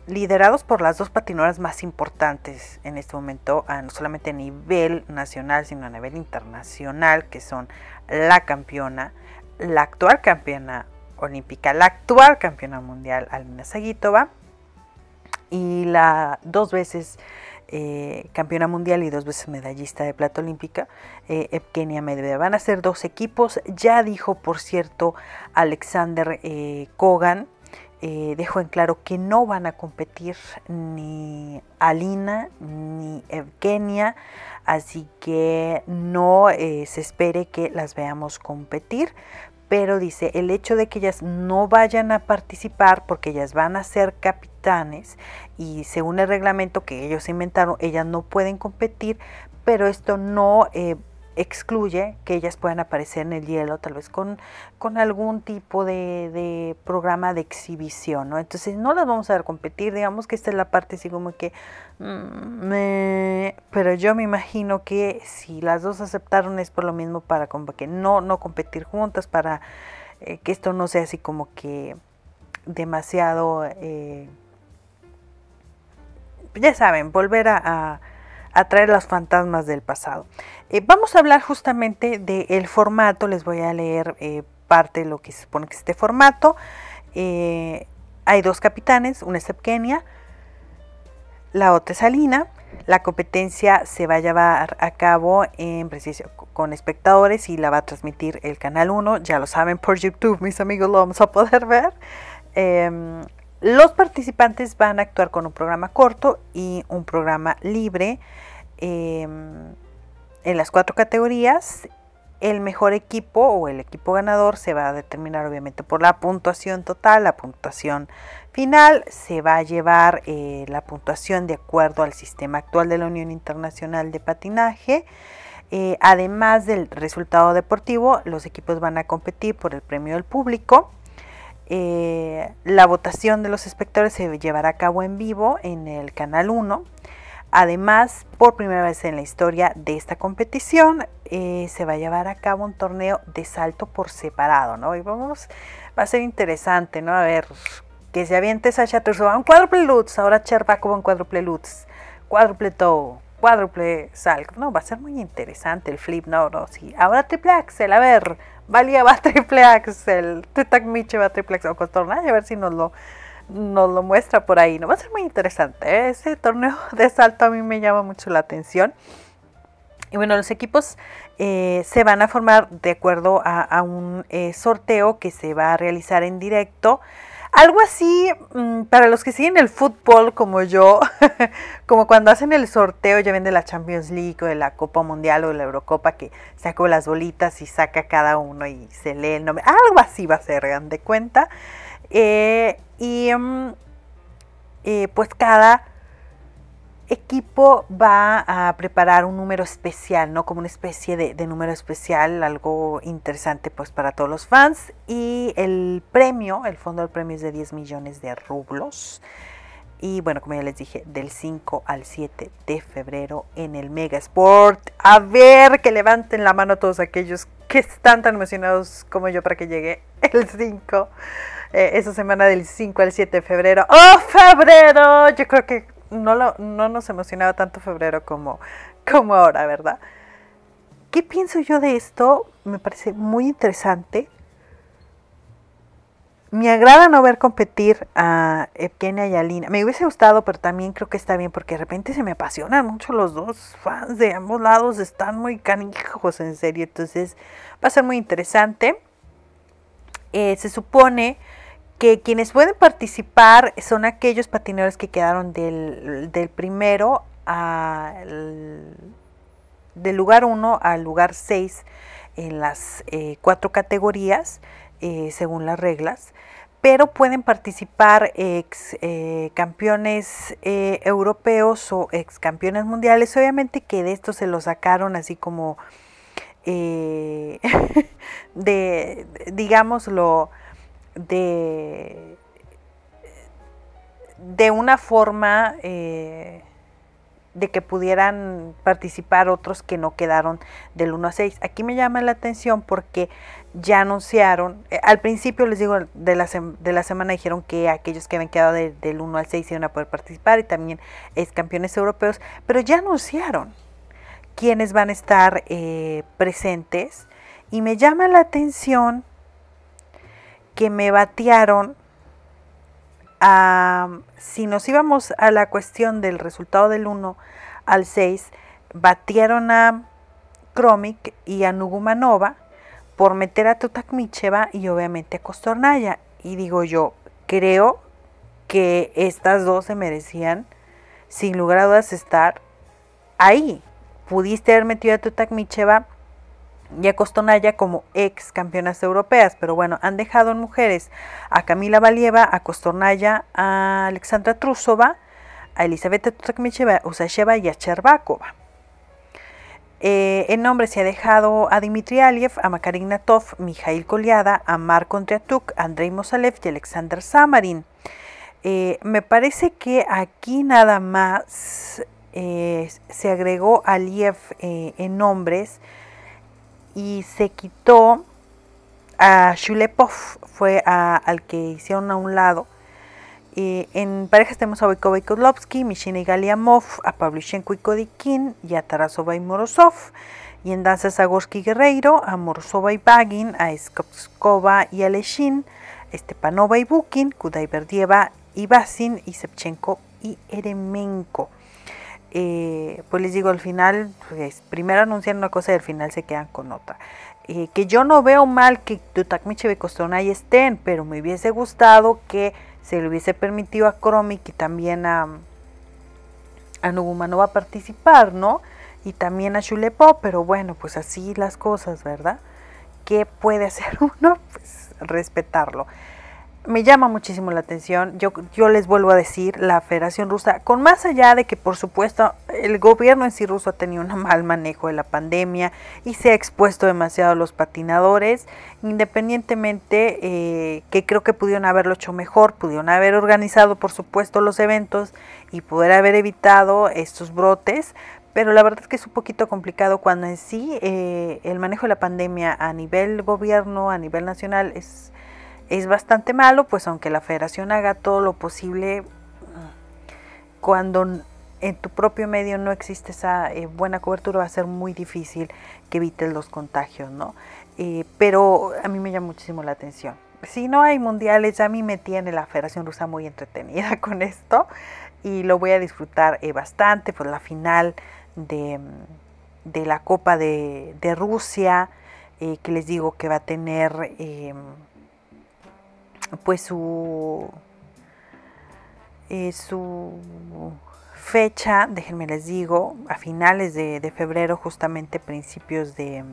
liderados por las dos patineras más importantes en este momento, no solamente a nivel nacional, sino a nivel internacional, que son la campeona, la actual campeona olímpica, la actual campeona mundial, Alina Zagitova, y la 2 veces campeona mundial y 2 veces medallista de plata olímpica, Evgenia Medvedeva. Van a ser 2 equipos. Ya dijo, por cierto, Alexander Kogan, dejó en claro que no van a competir ni Alina ni Evgenia, así que no se espere que las veamos competir. Pero dice, el hecho de que ellas no vayan a participar porque ellas van a ser capitanes y según el reglamento que ellos inventaron, ellas no pueden competir, pero esto no excluye que ellas puedan aparecer en el hielo, tal vez con algún tipo de programa de exhibición, ¿no? Entonces no las vamos a ver competir, digamos que esta es la parte así como que pero yo me imagino que si las dos aceptaron es por lo mismo, para como que no competir juntas, para que esto no sea así como que demasiado ya saben, volver a traer los fantasmas del pasado. Vamos a hablar justamente del formato. Les voy a leer parte de lo que se supone que es este formato. Hay 2 capitanes, una es Evgenia, la otra es Alina. La competencia se va a llevar a cabo con espectadores y la va a transmitir el Canal 1. Ya lo saben, por YouTube, mis amigos, lo vamos a poder ver. Los participantes van a actuar con un programa corto y un programa libre en las 4 categorías. El mejor equipo o el equipo ganador se va a determinar obviamente por la puntuación total, la puntuación final. Se va a llevar la puntuación de acuerdo al sistema actual de la Unión Internacional de Patinaje. Además del resultado deportivo, los equipos van a competir por el premio del público. La votación de los espectadores se llevará a cabo en vivo en el Canal 1. Además, por primera vez en la historia de esta competición, se va a llevar a cabo un torneo de salto por separado, ¿no? Y va a ser interesante, ¿no? A ver, que se aviente Sasha Trusova en cuádruple lutz, ahora Chervakova en cuádruple lutz, cuádruple toe, cuádruple salto, no, va a ser muy interesante el flip, no, sí, ahora triple axel, a ver, Valia va triple axel, Tutakmiche va triple axel, o Costornay, a ver si nos lo muestra por ahí, ¿no? Va a ser muy interesante, ¿eh? Ese torneo de salto a mí me llama mucho la atención. Y bueno, los equipos se van a formar de acuerdo a un sorteo que se va a realizar en directo. Algo así, para los que siguen el fútbol como yo, como cuando hacen el sorteo, ya ven, de la Champions League o de la Copa Mundial o de la Eurocopa, que saco las bolitas y saca cada uno y se lee el nombre. Algo así va a ser, hagan de cuenta. Pues cada equipo va a preparar un número especial, ¿no? Como una especie de número especial, algo interesante pues para todos los fans. Y el fondo del premio es de 10 millones de rublos. Y bueno, como ya les dije, del 5 al 7 de febrero en el Mega Sport. A ver, que levanten la mano todos aquellos que están tan emocionados como yo para que llegue el 5. Esa semana del 5 al 7 de febrero. ¡Oh, febrero! Yo creo que no nos emocionaba tanto febrero como ahora, ¿verdad? ¿Qué pienso yo de esto? Me parece muy interesante. Me agrada no ver competir a Evgenia y Alina. Me hubiese gustado, pero también creo que está bien porque de repente se me apasionan mucho los dos. Fans de ambos lados están muy canijos, en serio. Entonces va a ser muy interesante. Se supone que quienes pueden participar son aquellos patineros que quedaron del primero del lugar 1 al lugar 6 en las 4 categorías, según las reglas, pero pueden participar ex campeones europeos o ex campeones mundiales. Obviamente que de esto se lo sacaron así como digámoslo, de una forma de que pudieran participar otros que no quedaron del 1 a 6. Aquí me llama la atención porque ya anunciaron, al principio les digo, de la semana dijeron que aquellos que habían quedado del 1 al 6 iban a poder participar y también campeones europeos, pero ya anunciaron quiénes van a estar presentes y me llama la atención que me batearon si nos íbamos a la cuestión del resultado del 1 al 6, batieron a Kromic y a Nugumanova por meter a Tutakmicheva y obviamente a Kostornaya. Y digo yo, creo que estas dos se merecían, sin lugar a dudas, estar ahí. Pudiste haber metido a Tutakmicheva y a Kostornaya como ex campeonas europeas, pero bueno, han dejado en mujeres a Kamila Valieva, a Kostornaya, a Alexandra Trusova, a Elizaveta Tutakmicheva, Usacheva y a Cherbakova. En hombres se ha dejado a Dmitry Aliev, a Makarin Natov, Mikhail Goliada, a Mark Ondriatuk, a Andrei Mosalev y Alexander Samarin. Me parece que aquí nada más se agregó a Aliev en hombres y se quitó a Shulepov, fue al que hicieron a un lado. En parejas tenemos a Boykova y Kozlovsky, Mishina y Galiamov, a Pavlyuchenko y Kodikin y a Tarasova y Morozov. Y en danzas a Gorsky y Guerreiro, a Morozova y Bagin, a Skopskova y Aleshin, a Stepanova y Bukin, Kudaiberdieva y Basin, y Shevchenko y Eremenko. Pues les digo, al final, pues, primero anuncian una cosa y al final se quedan con otra. Que yo no veo mal que Tutakmicheva y Kostornaya estén, pero me hubiese gustado que se le hubiese permitido a Kromic y también a Nugumanova participar, ¿no? Y también a Shulepov, pero bueno, pues así las cosas, ¿verdad? ¿Qué puede hacer uno? Pues respetarlo. Me llama muchísimo la atención, yo les vuelvo a decir, la Federación Rusa, con más allá de que por supuesto el gobierno en sí ruso ha tenido un mal manejo de la pandemia y se ha expuesto demasiado a los patinadores, independientemente que creo que pudieron haberlo hecho mejor, pudieron haber organizado por supuesto los eventos y poder haber evitado estos brotes, pero la verdad es que es un poquito complicado cuando en sí el manejo de la pandemia a nivel gobierno, a nivel nacional es bastante malo, pues aunque la federación haga todo lo posible, cuando en tu propio medio no existe esa buena cobertura va a ser muy difícil que evites los contagios, ¿no? Pero a mí me llama muchísimo la atención. Si no hay mundiales, a mí me tiene la Federación Rusa muy entretenida con esto y lo voy a disfrutar bastante, pues la final de la Copa de Rusia, que les digo que va a tener pues su fecha, déjenme les digo, a finales de febrero, justamente principios de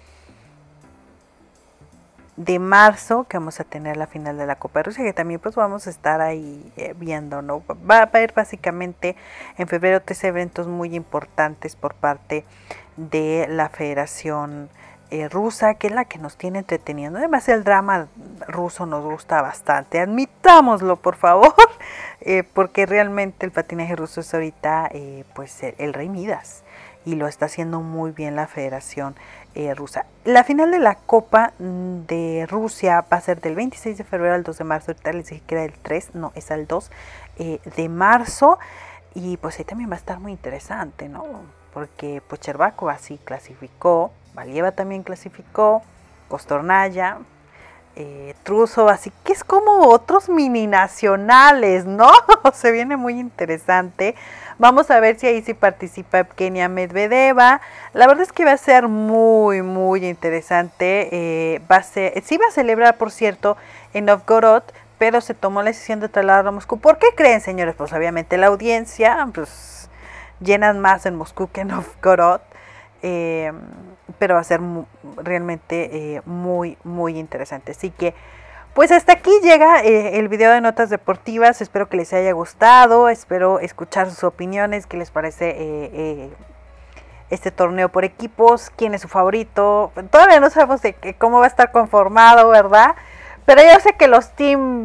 marzo, que vamos a tener la final de la Copa de Rusia, que también pues vamos a estar ahí viendo, ¿no? Va a haber básicamente en febrero 3 eventos muy importantes por parte de la Federación Rusa, que es la que nos tiene entreteniendo. Además el drama ruso nos gusta bastante, admitámoslo por favor, porque realmente el patinaje ruso es ahorita pues el rey Midas y lo está haciendo muy bien la Federación Rusa. La final de la Copa de Rusia va a ser del 26 de febrero al 2 de marzo, ahorita les dije que era el 3, no, es al 2 de marzo, y pues ahí también va a estar muy interesante, ¿no? Porque pues Cherbakova sí clasificó, Valieva también clasificó, Kostornaya, Trusova, así que es como otros mini nacionales, ¿no? Se viene muy interesante. Vamos a ver si ahí sí participa Evgenia Medvedeva. La verdad es que va a ser muy, muy interesante. Sí va a celebrar, por cierto, en Novgorod, pero se tomó la decisión de trasladarlo a Moscú. ¿Por qué creen, señores? Pues obviamente la audiencia, pues llenan más en Moscú que en Novgorod. Pero va a ser realmente muy, muy interesante. Así que, pues hasta aquí llega el video de notas deportivas. Espero que les haya gustado. Espero escuchar sus opiniones. ¿Qué les parece este torneo por equipos? ¿Quién es su favorito? Todavía no sabemos cómo va a estar conformado, ¿verdad? Pero yo sé que los team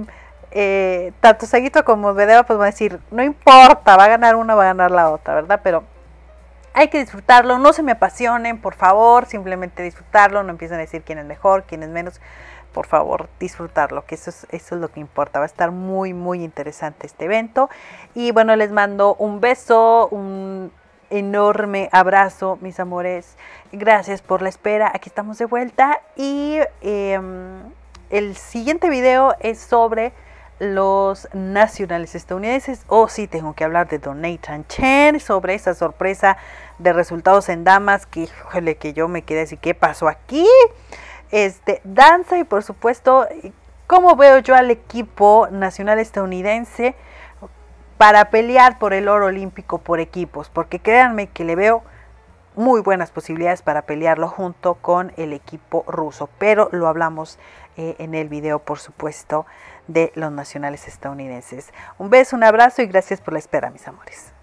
tanto Saguito como Medvedev pues van a decir, no importa, va a ganar una, va a ganar la otra, ¿verdad? Pero hay que disfrutarlo, no se me apasionen, por favor, simplemente disfrutarlo, no empiecen a decir quién es mejor, quién es menos, por favor, disfrutarlo, que eso es lo que importa. Va a estar muy, muy interesante este evento. Y bueno, les mando un beso, un enorme abrazo, mis amores. Gracias por la espera, aquí estamos de vuelta. Y el siguiente video es sobre los nacionales estadounidenses. Sí, tengo que hablar de Don Nathan Chen, sobre esa sorpresa de resultados en damas, que híjole, que yo me quedé así, ¿qué pasó aquí? Danza y por supuesto, cómo veo yo al equipo nacional estadounidense para pelear por el oro olímpico por equipos, porque créanme que le veo muy buenas posibilidades para pelearlo junto con el equipo ruso, pero lo hablamos en el video, por supuesto, de los nacionales estadounidenses. Un beso, un abrazo y gracias por la espera, mis amores.